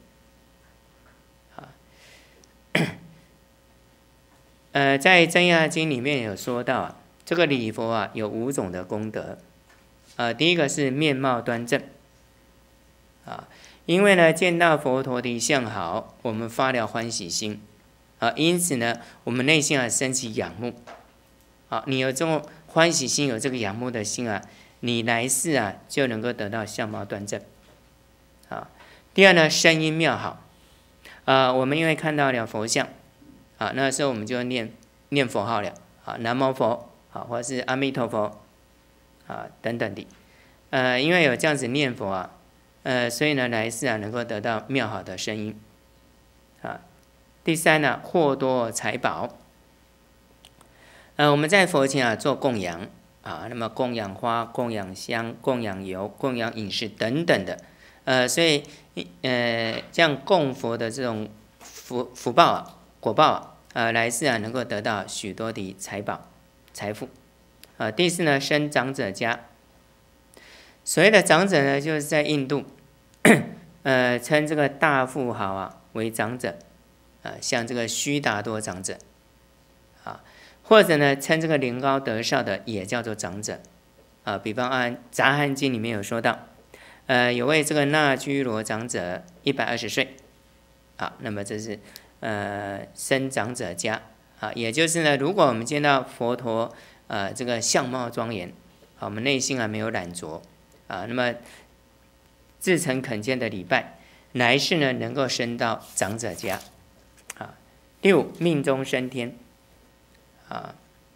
呃，在《真言经》里面有说到啊，这个礼佛啊有五种的功德。呃，第一个是面貌端正，啊，因为呢见到佛陀的相好，我们发了欢喜心，啊，因此呢我们内心啊升起仰慕，啊，你有这种欢喜心，有这个仰慕的心啊，你来世啊就能够得到相貌端正，啊。第二呢，声音妙好，啊，我们因为看到了佛像。啊，那时候我们就念念佛号了，啊，南无佛，啊，或者是阿弥陀佛，啊，等等的，呃，因为有这样子念佛啊，呃，所以呢，来世啊能够得到妙好的声音，啊，第三呢，获多财宝，呃，我们在佛前啊做供养，啊，那么供养花、供养香、供养油、供养饮食等等的，呃，所以呃，这样供佛的这种福福报啊。果报啊，呃，来世啊能够得到许多的财宝、财富，啊、呃，第四呢，生长者家。所谓的长者呢，就是在印度，呃，称这个大富豪啊为长者，啊、呃，像这个须达多长者，啊，或者呢称这个年高德少的也叫做长者，啊、呃，比方按《杂汉经》里面有说到，呃，有位这个那居罗长者一百二十岁，啊，那么这是。呃，生长者家啊，也就是呢，如果我们见到佛陀，呃，这个相貌庄严，啊，我们内心啊没有染着，啊，那么至诚恳切的礼拜，来世呢能够升到长者家，啊，第五命中升天，啊，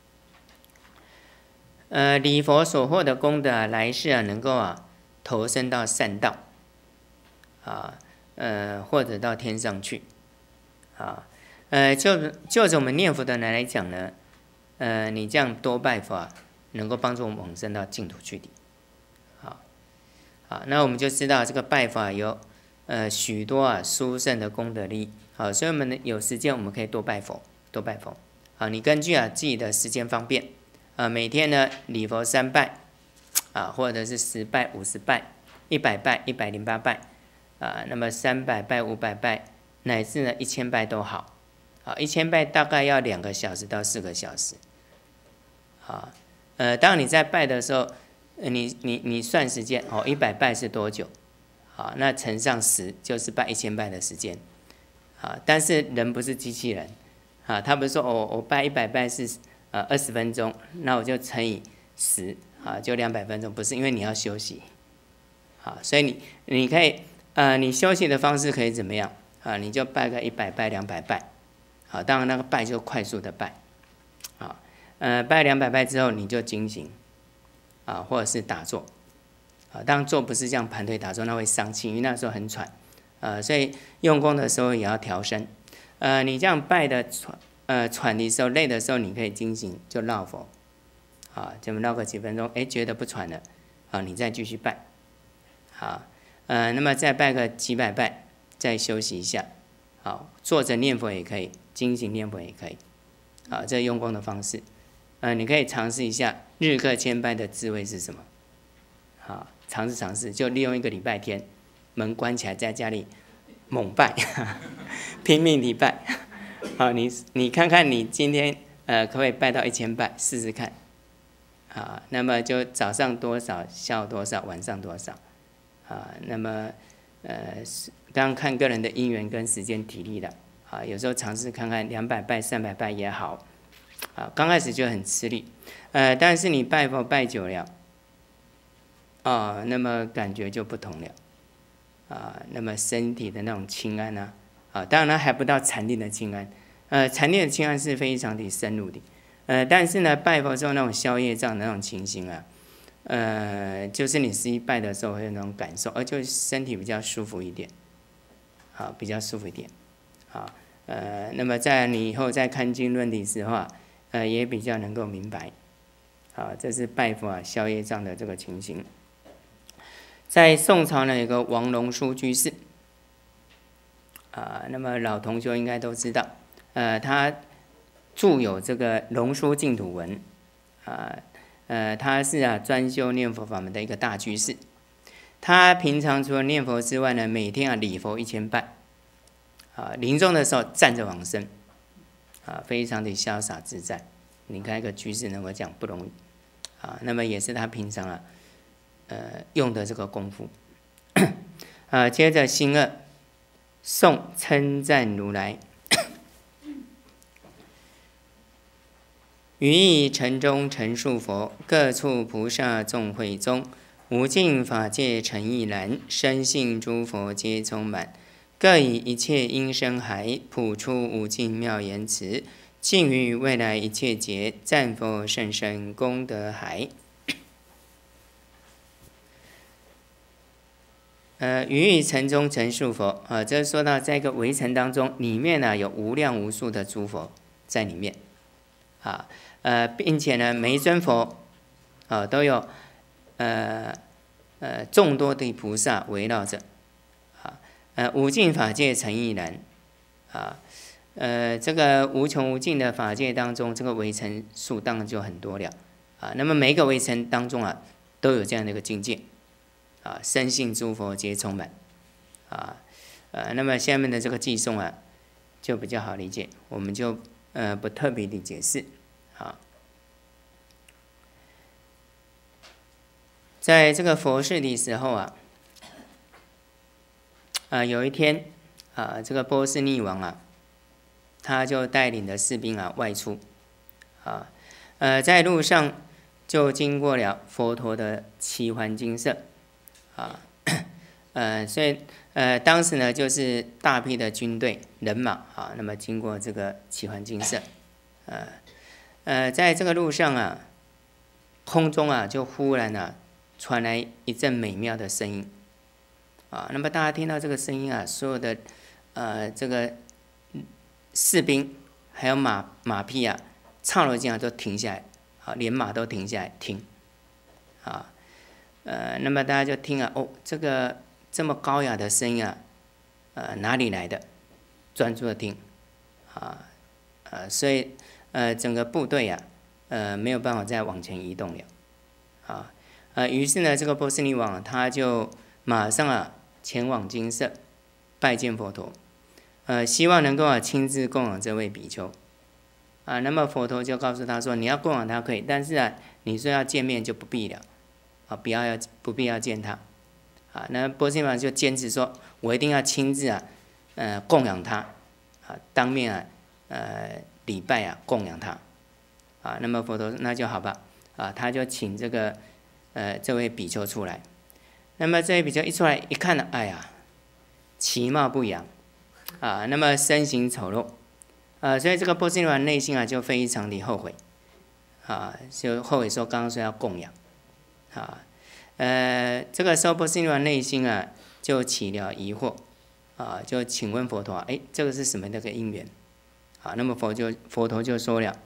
呃，礼佛所获的功德啊，来世啊能够啊投身到善道，啊，呃，或者到天上去。啊，呃，就就着我们念佛的人来讲呢，呃，你这样多拜佛啊，能够帮助我们往生到净土去的。好，好，那我们就知道这个拜佛啊有呃许多啊殊胜的功德力。 好，所以我们有时间我们可以多拜佛，多拜佛。好，你根据啊自己的时间方便，啊每天呢礼佛三拜，啊或者是十拜、五十拜、一百拜、一百零八拜，啊那么三百拜、五百拜，乃至呢一千拜都好。啊一千拜大概要两个小时到四个小时。啊，呃当你在拜的时候，你你你算时间哦，一百拜是多久？好，那乘上十就是拜一千拜的时间。啊，但是人不是机器人。啊，他不是说我、哦、我拜一百拜是呃二十分钟，那我就乘以十啊，就两百分钟，不是，因为你要休息。好，所以你你可以呃你休息的方式可以怎么样啊？你就拜个一百拜、两百拜。好，当然那个拜就快速的拜。好，呃拜两百拜之后你就精行啊，或者是打坐。啊，当然坐不是这样盘腿打坐，那会伤气，因为那时候很喘。呃，所以用功的时候也要调身。呃，你这样拜的喘，呃喘的时候、累的时候，你可以精行就绕佛，啊，这么绕个几分钟，哎，觉得不喘了，啊，你再继续拜，好，呃，那么再拜个几百拜，再休息一下，好，坐着念佛也可以，精行念佛也可以，啊，这用功的方式，呃，你可以尝试一下日课千拜的滋味是什么，好，尝试尝试，就利用一个礼拜天，门关起来，在家里猛拜。拼命地拜，好，你你看看你今天呃可不可以拜到一千拜，试试看，啊，那么就早上多少下午多少，晚上多少，啊，那么呃当然看个人的因缘跟时间体力了，啊，有时候尝试看看两百拜、三百拜也好，啊，刚开始就很吃力，呃，但是你拜佛拜久了，啊，那么感觉就不同了，啊，那么身体的那种轻安啊。啊，当然它还不到禅定的清安，呃，禅定的清安是非常的深入的，呃，但是呢，拜佛之后那种消业障的那种情形啊，呃，就是你实际拜的时候会有那种感受，而就身体比较舒服一点，好，比较舒服一点，好，呃，那么在你以后在看经论的时候啊，呃，也比较能够明白，好，这是拜佛啊消业障的这个情形。在宋朝呢，有个王龙书居士。啊，那么老同学应该都知道，呃，他著有这个《龙书净土文》，啊，呃，他是啊专修念佛法门的一个大居士。他平常除了念佛之外呢，每天啊礼佛一千拜，啊，临终的时候站着往生，啊，非常的潇洒自在。你看一个居士能够讲不容易，啊，那么也是他平常啊，呃，用的这个功夫。啊，接着心二。颂称赞如来，于意城中陈述佛，各处菩萨众会中，无尽法界诚意然，深信诸佛皆充满，各以一切音声海，谱出无尽妙言辞，尽于未来一切劫，赞佛甚深功德海。呃，于意城中陈述佛，啊，这说到在一个围城当中，里面呢有无量无数的诸佛在里面，啊，呃，并且呢每一尊佛，啊，都有呃呃众多的菩萨围绕着，啊，呃无尽法界诚意然，啊，呃这个无穷无尽的法界当中，这个围城数当然就很多了，啊，那么每一个围城当中啊，都有这样的一个境界。啊，深信诸佛皆充满，啊，呃，那么下面的这个偈颂啊，就比较好理解，我们就呃不特别的解释，啊，在这个佛事的时候啊，啊有一天啊，这个波斯匿王啊，他就带领着士兵啊外出，啊，呃，在路上就经过了佛陀的祇桓精舍。啊，呃，所以呃，当时呢，就是大批的军队人马啊，那么经过这个祇桓精舍，呃，呃，在这个路上啊，空中啊，就忽然啊，传来一阵美妙的声音，啊，那么大家听到这个声音啊，所有的呃这个士兵还有马马匹啊，刹那间啊都停下来，啊，连马都停下来听，啊。呃，那么大家就听啊，哦，这个这么高雅的声音啊，呃，哪里来的？ 专注的听，啊，呃，所以呃整个部队啊，呃没有办法再往前移动了，啊，呃，于是呢，这个波斯匿王他就马上啊前往精舍拜见佛陀，呃，希望能够啊亲自供养这位比丘，啊，那么佛陀就告诉他说，你要供养他可以，但是啊，你说要见面就不必了，啊，不要要不必要见他，啊，那波斯匿王就坚持说，我一定要亲自啊，呃，供养他，啊，当面啊，呃，礼拜啊，供养他，啊，那么佛陀那就好吧，啊，他就请这个呃这位比丘出来，那么这位比丘一出来一看呢，哎呀，其貌不扬，啊，那么身形丑陋。啊，所以这个波斯匿王内心啊就非常的后悔，啊，就后悔说刚刚说要供养，啊，呃，这个时候波斯匿王内心啊就起了疑惑，啊，就请问佛陀，哎，这个是什么那个因缘？啊，那么佛就佛陀就说了，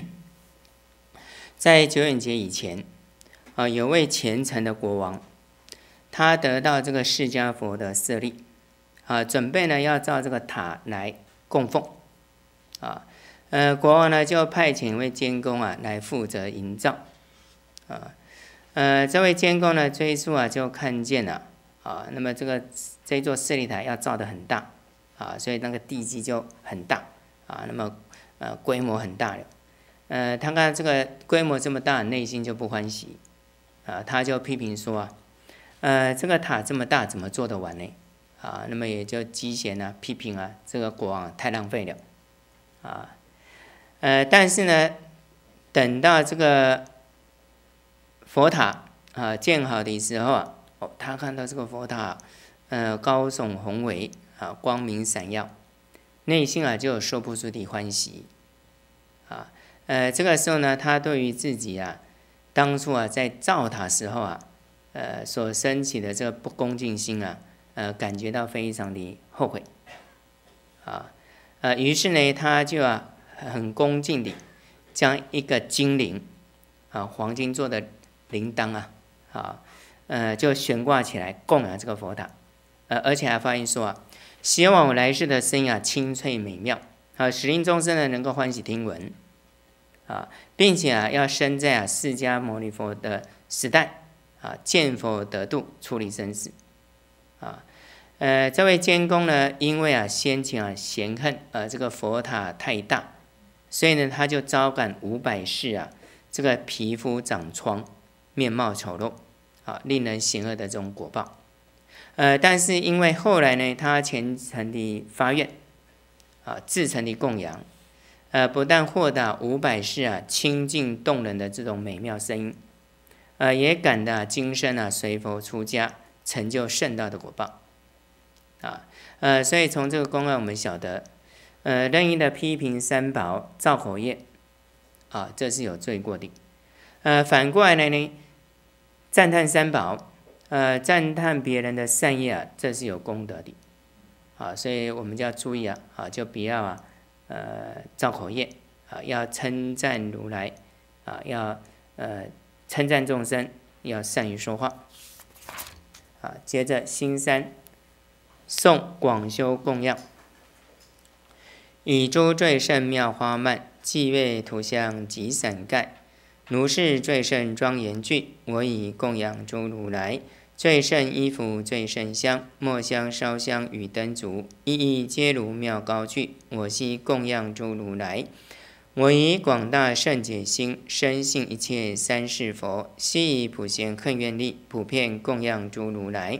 在久远劫以前，啊，有位虔诚的国王，他得到这个释迦佛的舍利，啊，准备呢要造这个塔来供奉。啊，呃，国王呢就派遣一位监工啊来负责营造，啊，呃，这位监工呢追溯啊就看见了，啊，那么这个这座舍利塔要造得很大，啊，所以那个地基就很大，啊，那么呃规模很大了，呃，他看这个规模这么大，内心就不欢喜，啊，他就批评说啊，呃，这个塔这么大怎么做得完呢？啊，那么也就讥嫌啊批评啊这个国王太浪费了。啊，呃，但是呢，等到这个佛塔啊建好的时候啊，哦，他看到这个佛塔，呃，高耸宏伟啊，光明闪耀，内心啊就有说不出的欢喜，啊，呃，这个时候呢，他对于自己啊，当初啊在造塔时候啊，呃，所升起的这个不恭敬心啊，呃，感觉到非常的后悔，啊。呃，于是呢，他就啊很恭敬地将一个金铃啊，黄金做的铃铛啊，啊，呃，就悬挂起来供养这个佛塔，呃，而且还发言说啊，希望我来世的声音啊清脆美妙，啊，使令众生呢能够欢喜听闻，啊，并且啊要生在啊释迦牟尼佛的时代啊，见佛得度，处理生死，啊。呃，这位监工呢，因为啊先前啊嫌恨呃这个佛塔太大，所以呢他就招感五百世啊这个皮肤长疮、面貌丑陋啊令人嫌恶的这种果报。呃，但是因为后来呢他虔诚的发愿啊至诚的供养，呃不但获得五百世啊清净动人的这种美妙声音，呃也感得今生啊随佛出家成就圣道的果报。啊，呃，所以从这个公案我们晓得，呃，任意的批评三宝、造口业，啊，这是有罪过的。呃，反过来呢，赞叹三宝，呃，赞叹别人的善业啊，这是有功德的。啊，所以我们就要注意啊，啊，就不要啊，呃，造口业，啊，要称赞如来，啊，要呃称赞众生，要善于说话。啊，接着新三。诵广修供养，以诸最胜妙花蔓，霁月涂香及伞盖。如是最胜庄严具，我以供养诸如来。最胜衣服最胜香，末香烧香与灯烛，一一皆如妙高具。我悉供养诸如来。我以广大圣解心，深信一切三世佛，悉以普贤恨愿力，普遍供养诸如来。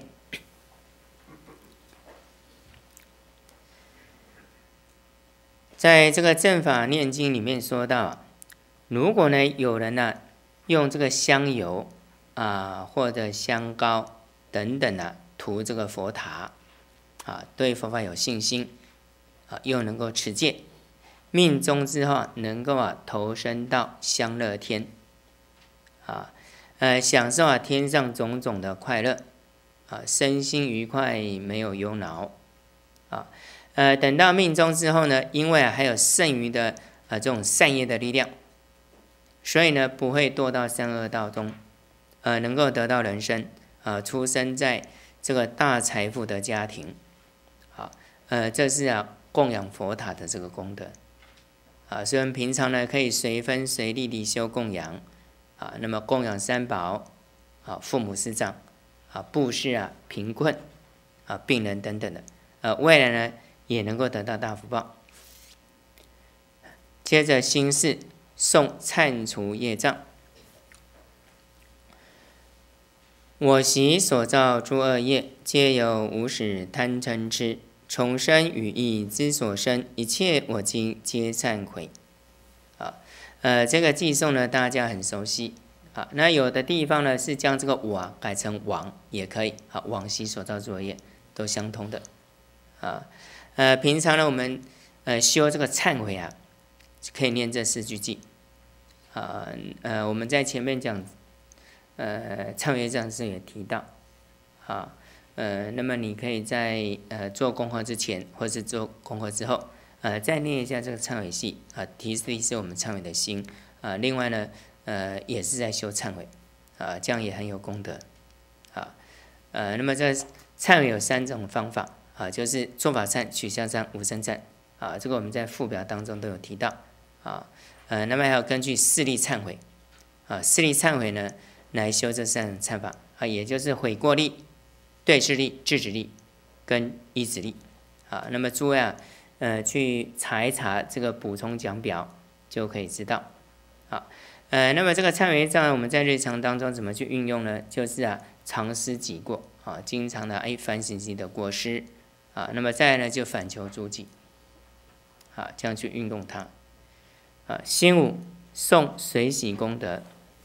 在这个正法念经里面说到，如果呢有人呢、啊、用这个香油啊或者香膏等等啊涂这个佛塔啊，对佛法有信心啊，又能够持戒，命中之后能够啊投身到香乐天啊，呃享受啊天上种种的快乐啊，身心愉快，没有忧恼啊。呃，等到命中之后呢，因为啊还有剩余的啊这种善业的力量，所以呢不会堕到三恶道中，呃能够得到人生，呃出生在这个大财富的家庭，好，呃这是啊供养佛塔的这个功德。啊，所以我们平常呢可以随分随力地修供养，啊，那么供养三宝，啊，父母师长，啊，布施啊，贫困，啊，病人等等的，呃，未来呢也能够得到大福报。接着心事诵忏除业障。我习所造诸恶业，皆由无始贪嗔痴。重生语义之所生，一切我今皆忏悔。啊，呃，这个偈颂呢，大家很熟悉。啊，那有的地方呢是将这个我改成往也可以。啊，往昔所造诸恶业都相通的。啊，呃，平常呢我们呃修这个忏悔啊，可以念这四句偈。啊，呃，我们在前面讲，呃，忏悔这样时也提到。啊。呃，那么你可以在呃做功课之前，或是做功课之后，呃，再念一下这个忏悔偈啊，提示提示我们忏悔的心啊。另外呢，呃，也是在修忏悔啊，这样也很有功德啊。呃，那么这忏悔有三种方法啊，就是做法忏、取向忏、无生忏啊。这个我们在附表当中都有提到啊。呃，那么还有根据事例忏悔啊，事例忏悔呢来修这三种忏法啊，也就是悔过力、对治力、制止力跟依止力，啊，那么诸位啊，呃，去查一查这个补充讲表就可以知道，啊，呃，那么这个忏悔障碍我们在日常当中怎么去运用呢？就是啊，常思己过，啊，经常的哎反省自己的过失，啊，那么再来呢就反求诸己，啊，这样去运用它，啊，心五诵随喜功德，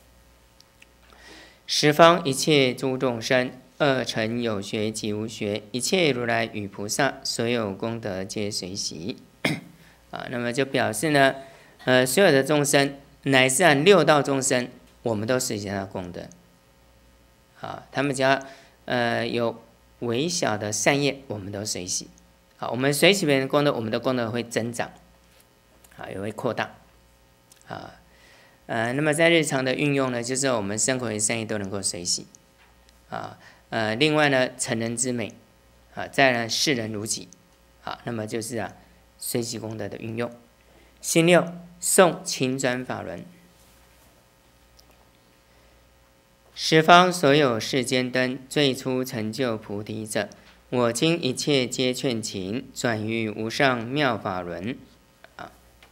十方一切诸众生。二乘有学及无学，一切如来与菩萨，所有功德皆随喜。啊，那么就表示呢，呃，所有的众生，乃至啊六道众生，我们都实现了功德。啊，他们只要呃有微小的善业，我们都随喜。啊，我们随喜别人的功德，我们的功德会增长，啊，也会扩大。啊，呃，那么在日常的运用呢，就是我们生活的善业都能够随喜。啊。呃，另外呢，成人之美，啊，再呢，视人如己，啊，那么就是啊，随喜功德的运用。心六诵勤转法轮，十方所有世间灯，最初成就菩提者，我今一切皆劝请，转于无上妙法轮。啊，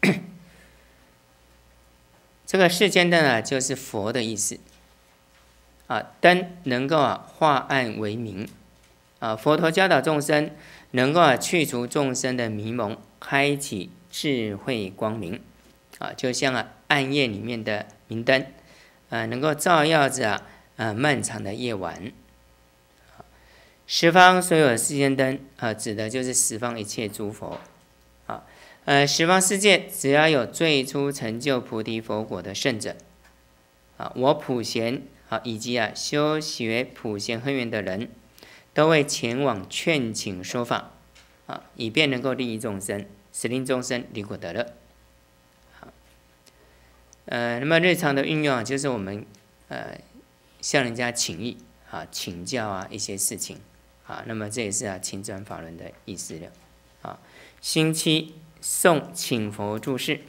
这个世间灯啊，就是佛的意思。啊，灯能够啊化暗为明，啊，佛陀教导众生，能够啊去除众生的迷蒙，开启智慧光明，啊，就像啊暗夜里面的明灯，啊，能够照耀着啊啊漫长的夜晚。十方所有世间灯啊，指的就是十方一切诸佛，啊，呃，十方世界只要有最初成就菩提佛果的圣者，啊，我普贤。啊，以及啊修学普贤恒愿的人，都会前往劝请说法，啊，以便能够利益众生，使令众生离苦得乐。好，呃，那么日常的运用啊，就是我们呃向人家请益啊、请教啊一些事情，啊，那么这也是啊勤转法轮的意思了。啊，星期诵请佛注释。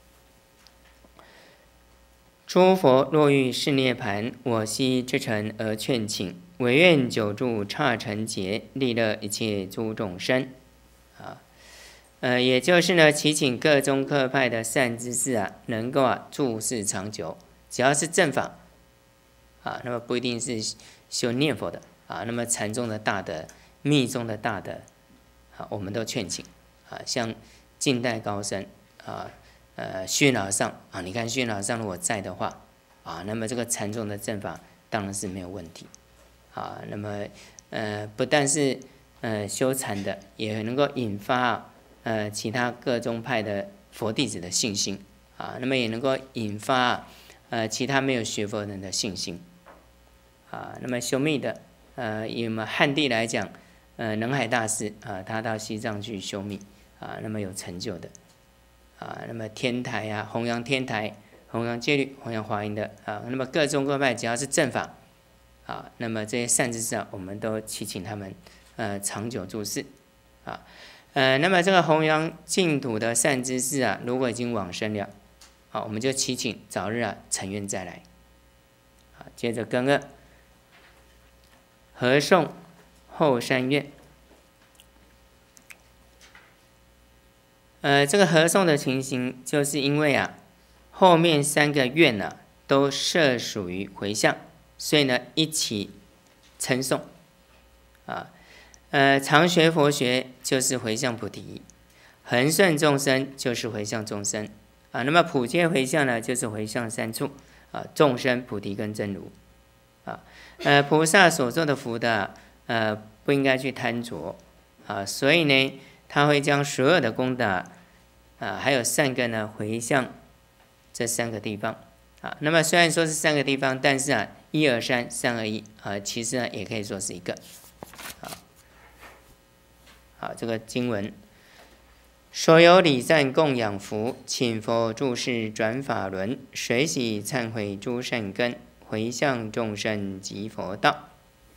诸佛若欲示涅盘，我悉之诚而劝请，唯愿久住刹尘劫，利乐一切诸众生。啊，呃，也就是呢，祈请各宗各派的善知识啊，能够啊住世长久，只要是正法，啊，那么不一定是修念佛的啊，那么禅宗的大德、密宗的大德，啊，我们都劝请啊，像近代高僧啊。呃，虚老上啊，你看虚老上如果在的话啊，那么这个禅宗的正法当然是没有问题啊。那么呃，不但是呃修禅的，也能够引发呃其他各宗派的佛弟子的信心啊。那么也能够引发呃其他没有学佛人的信心啊。那么修密的，呃，以我们汉地来讲，呃，能海大师啊，他到西藏去修密啊，那么有成就的。啊，那么天台啊，弘扬天台，弘扬戒律，弘扬华严的啊，那么各宗各派只要是正法啊，那么这些善知识啊，我们都祈请他们呃长久住世啊， 呃，那么这个弘扬净土的善知识啊，如果已经往生了，好，我们就祈请早日啊成愿再来。好，接着庚二，合诵后三愿。呃，这个合诵的情形，就是因为啊，后面三个愿呢、啊，都摄属于回向，所以呢，一起称诵啊。呃，常学佛学就是回向菩提，恒顺众生就是回向众生啊。那么普皆回向呢，就是回向三处啊，众生、菩提跟真如啊。呃，菩萨所做的福的，呃，不应该去贪着啊，所以呢，他会将所有的功德啊，还有善根呢，回向这三个地方啊。那么虽然说是三个地方，但是啊，一而三，三而一啊，其实呢，也可以说是一个啊。好，这个经文，所有礼赞供养福，请佛住世转法轮，随喜忏悔诸善根，回向众生及佛道。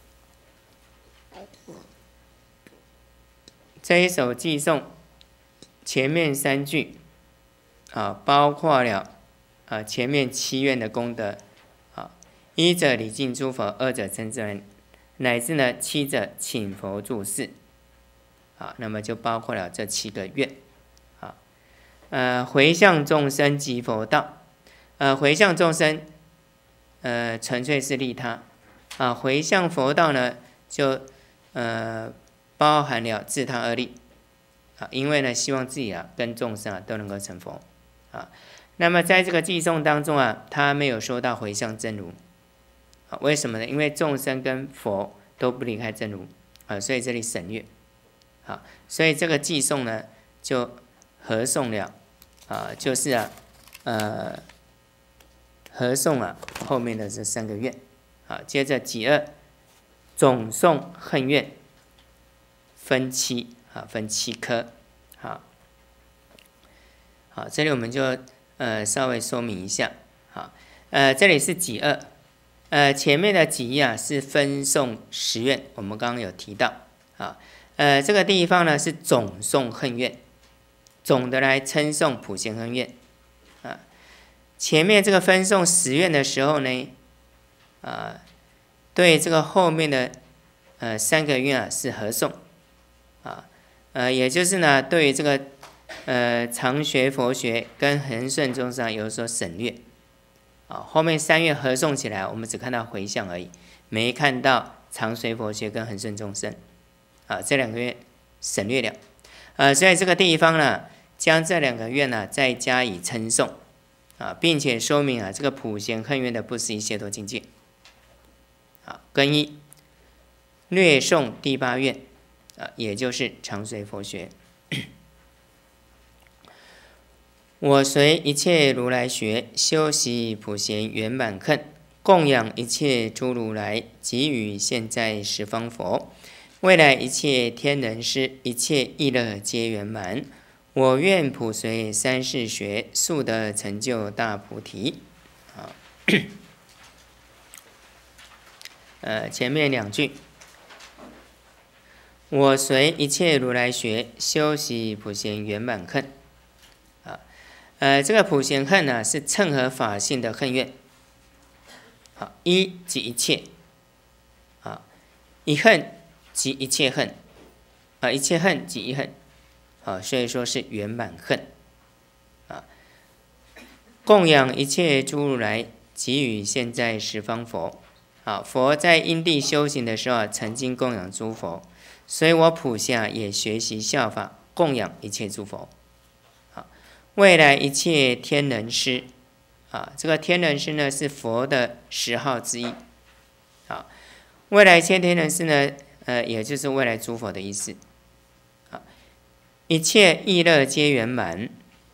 这一首偈颂前面三句啊，包括了啊前面七愿的功德啊，一者礼敬诸佛，二者称赞人，乃至呢七者请佛住世。啊，那么就包括了这七个愿，啊，呃，回向众生及佛道，呃，回向众生，呃，纯粹是利他，啊，回向佛道呢，就呃包含了自他二利，啊，因为呢，希望自己啊跟众生啊都能够成佛，啊，那么在这个偈颂当中啊，他没有说到回向真如，啊，为什么呢？因为众生跟佛都不离开真如，啊，所以这里省略。啊，所以这个偈颂呢，就合诵了，啊，就是啊，呃，合诵啊后面的这三个愿，啊，接着己二，总诵恨愿，分七，啊，分七科，好，好，这里我们就呃稍微说明一下，好，呃，这里是己二，呃，前面的己一啊是分诵十愿，我们刚刚有提到，啊。呃，这个地方呢是总诵恨愿，总的来称颂普贤恨愿啊。前面这个分诵十愿的时候呢，啊，对这个后面的呃三个愿啊是合诵啊，呃，也就是呢对于这个呃常学佛学跟恒顺众生有所省略啊。后面三愿合诵起来，我们只看到回向而已，没看到常学佛学跟恒顺众生。啊，这两个愿省略了，呃，在这个地方呢，将这两个愿呢再加以称颂，啊，并且说明啊这个普贤恨愿的不思议解脱境界。啊，庚一，略诵第八愿，啊，也就是常随佛学。我随一切如来学，修习普贤圆满恨，供养一切诸如来，给予现在十方佛。未来一切天人师，一切意乐皆圆满。我愿普随三世学，速得成就大菩提。啊，呃，前面两句，我随一切如来学，修习普贤圆满恨。啊，呃，这个普贤恨呢，是称合法性的恨愿。好，一即一切，啊，一恨。即一切恨，啊，一切恨即一恨，啊，所以说是圆满恨，啊，供养一切诸如来，给予现在十方佛，啊，佛在因地修行的时候啊，曾经供养诸佛，所以我普下也学习效法，供养一切诸佛，啊，未来一切天人师，啊，这个天人师呢是佛的十号之一，啊，未来一切天人师呢。呃，也就是未来诸佛的意思，啊，一切意乐皆圆满，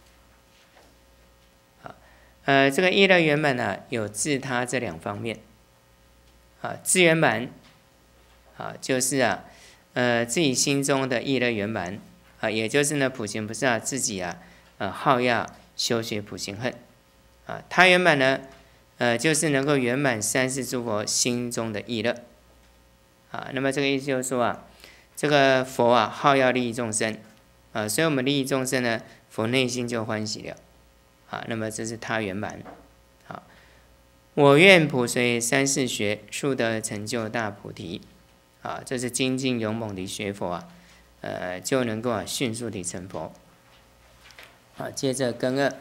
啊，呃，这个意乐圆满呢，有自他这两方面，啊，自圆满，啊，就是啊，呃，自己心中的意乐圆满，啊，也就是呢，普贤菩萨自己啊，呃，好要修学普贤恨，啊，他圆满呢，呃，就是能够圆满三世诸佛心中的意乐。啊，那么这个意思就是说啊，这个佛啊，好要利益众生， 啊，所以我们利益众生呢，佛内心就欢喜了。啊，那么这是他圆满。好，我愿普随三世学，速得成就大菩提。啊，这是精进勇猛的学佛啊，呃，就能够啊迅速的成佛。好，接着根二，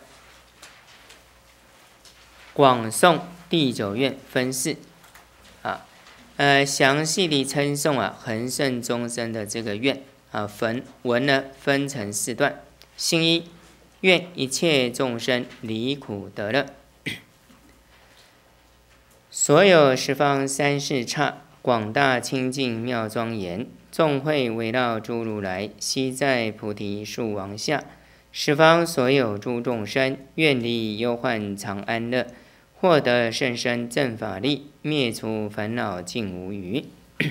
广颂第九愿分四。啊，呃，详细的称颂啊恒顺众生的这个愿啊，分文呢分成四段。心一，愿一切众生离苦得乐。所有十方三世刹，广大清净妙庄严，众会围绕诸如来，悉在菩提树王下。十方所有诸众生，愿离忧患常安乐，获得甚深正法力，灭除烦恼尽无余。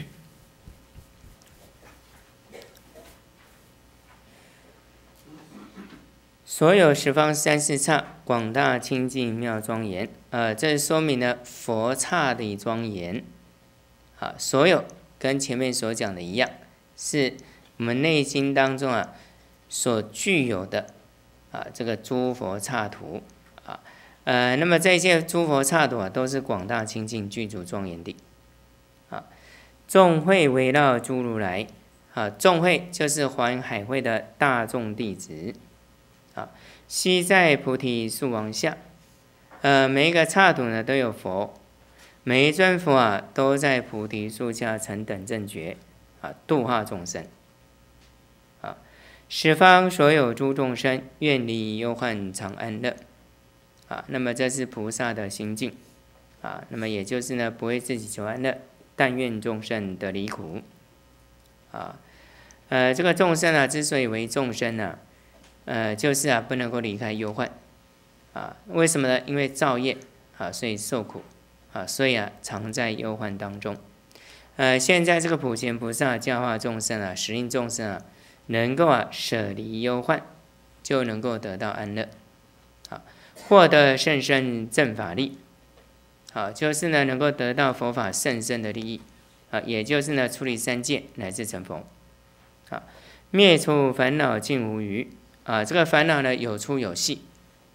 所有十方三世刹，广大清净妙庄严。呃，这说明了佛刹的庄严。啊，所有跟前面所讲的一样，是我们内心当中啊所具有的啊这个诸佛刹土啊。呃，那么这些诸佛刹土啊，都是广大清净、具足庄严的。啊，众会围绕诸如来。啊，众会就是环海会的大众弟子。啊，悉在菩提树王下，呃，每一个刹土呢都有佛，每一尊佛啊都在菩提树下成等正觉，啊，度化众生。啊，十方所有诸众生，愿离忧患常安乐。啊，那么这是菩萨的心境。啊，那么也就是呢，不为自己求安乐，但愿众生得离苦。啊，呃，这个众生啊，之所以为众生呢、啊。呃，就是啊，不能够离开忧患，啊，为什么呢？因为造业啊，所以受苦啊，所以啊，常在忧患当中。呃，现在这个普贤菩萨教化众生啊，使令众生啊，能够啊舍离忧患，就能够得到安乐，啊，获得甚深正法力，啊，就是呢，能够得到佛法甚深的利益，啊，也就是呢，出离三界乃至成佛，啊，灭除烦恼尽无余。啊，这个烦恼呢有粗有细，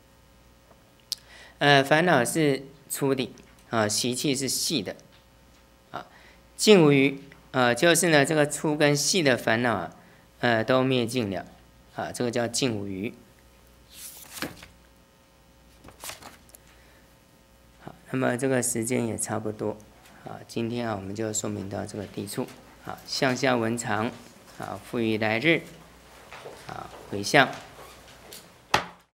呃，烦恼是粗的，啊，习气是细的，啊，尽无余，啊，就是呢这个粗跟细的烦恼啊，呃，都灭尽了，啊，这个叫尽无余。好，那么这个时间也差不多，啊，今天啊我们就说明到这个地处，啊，向下文长，啊，复于来日。啊，回向。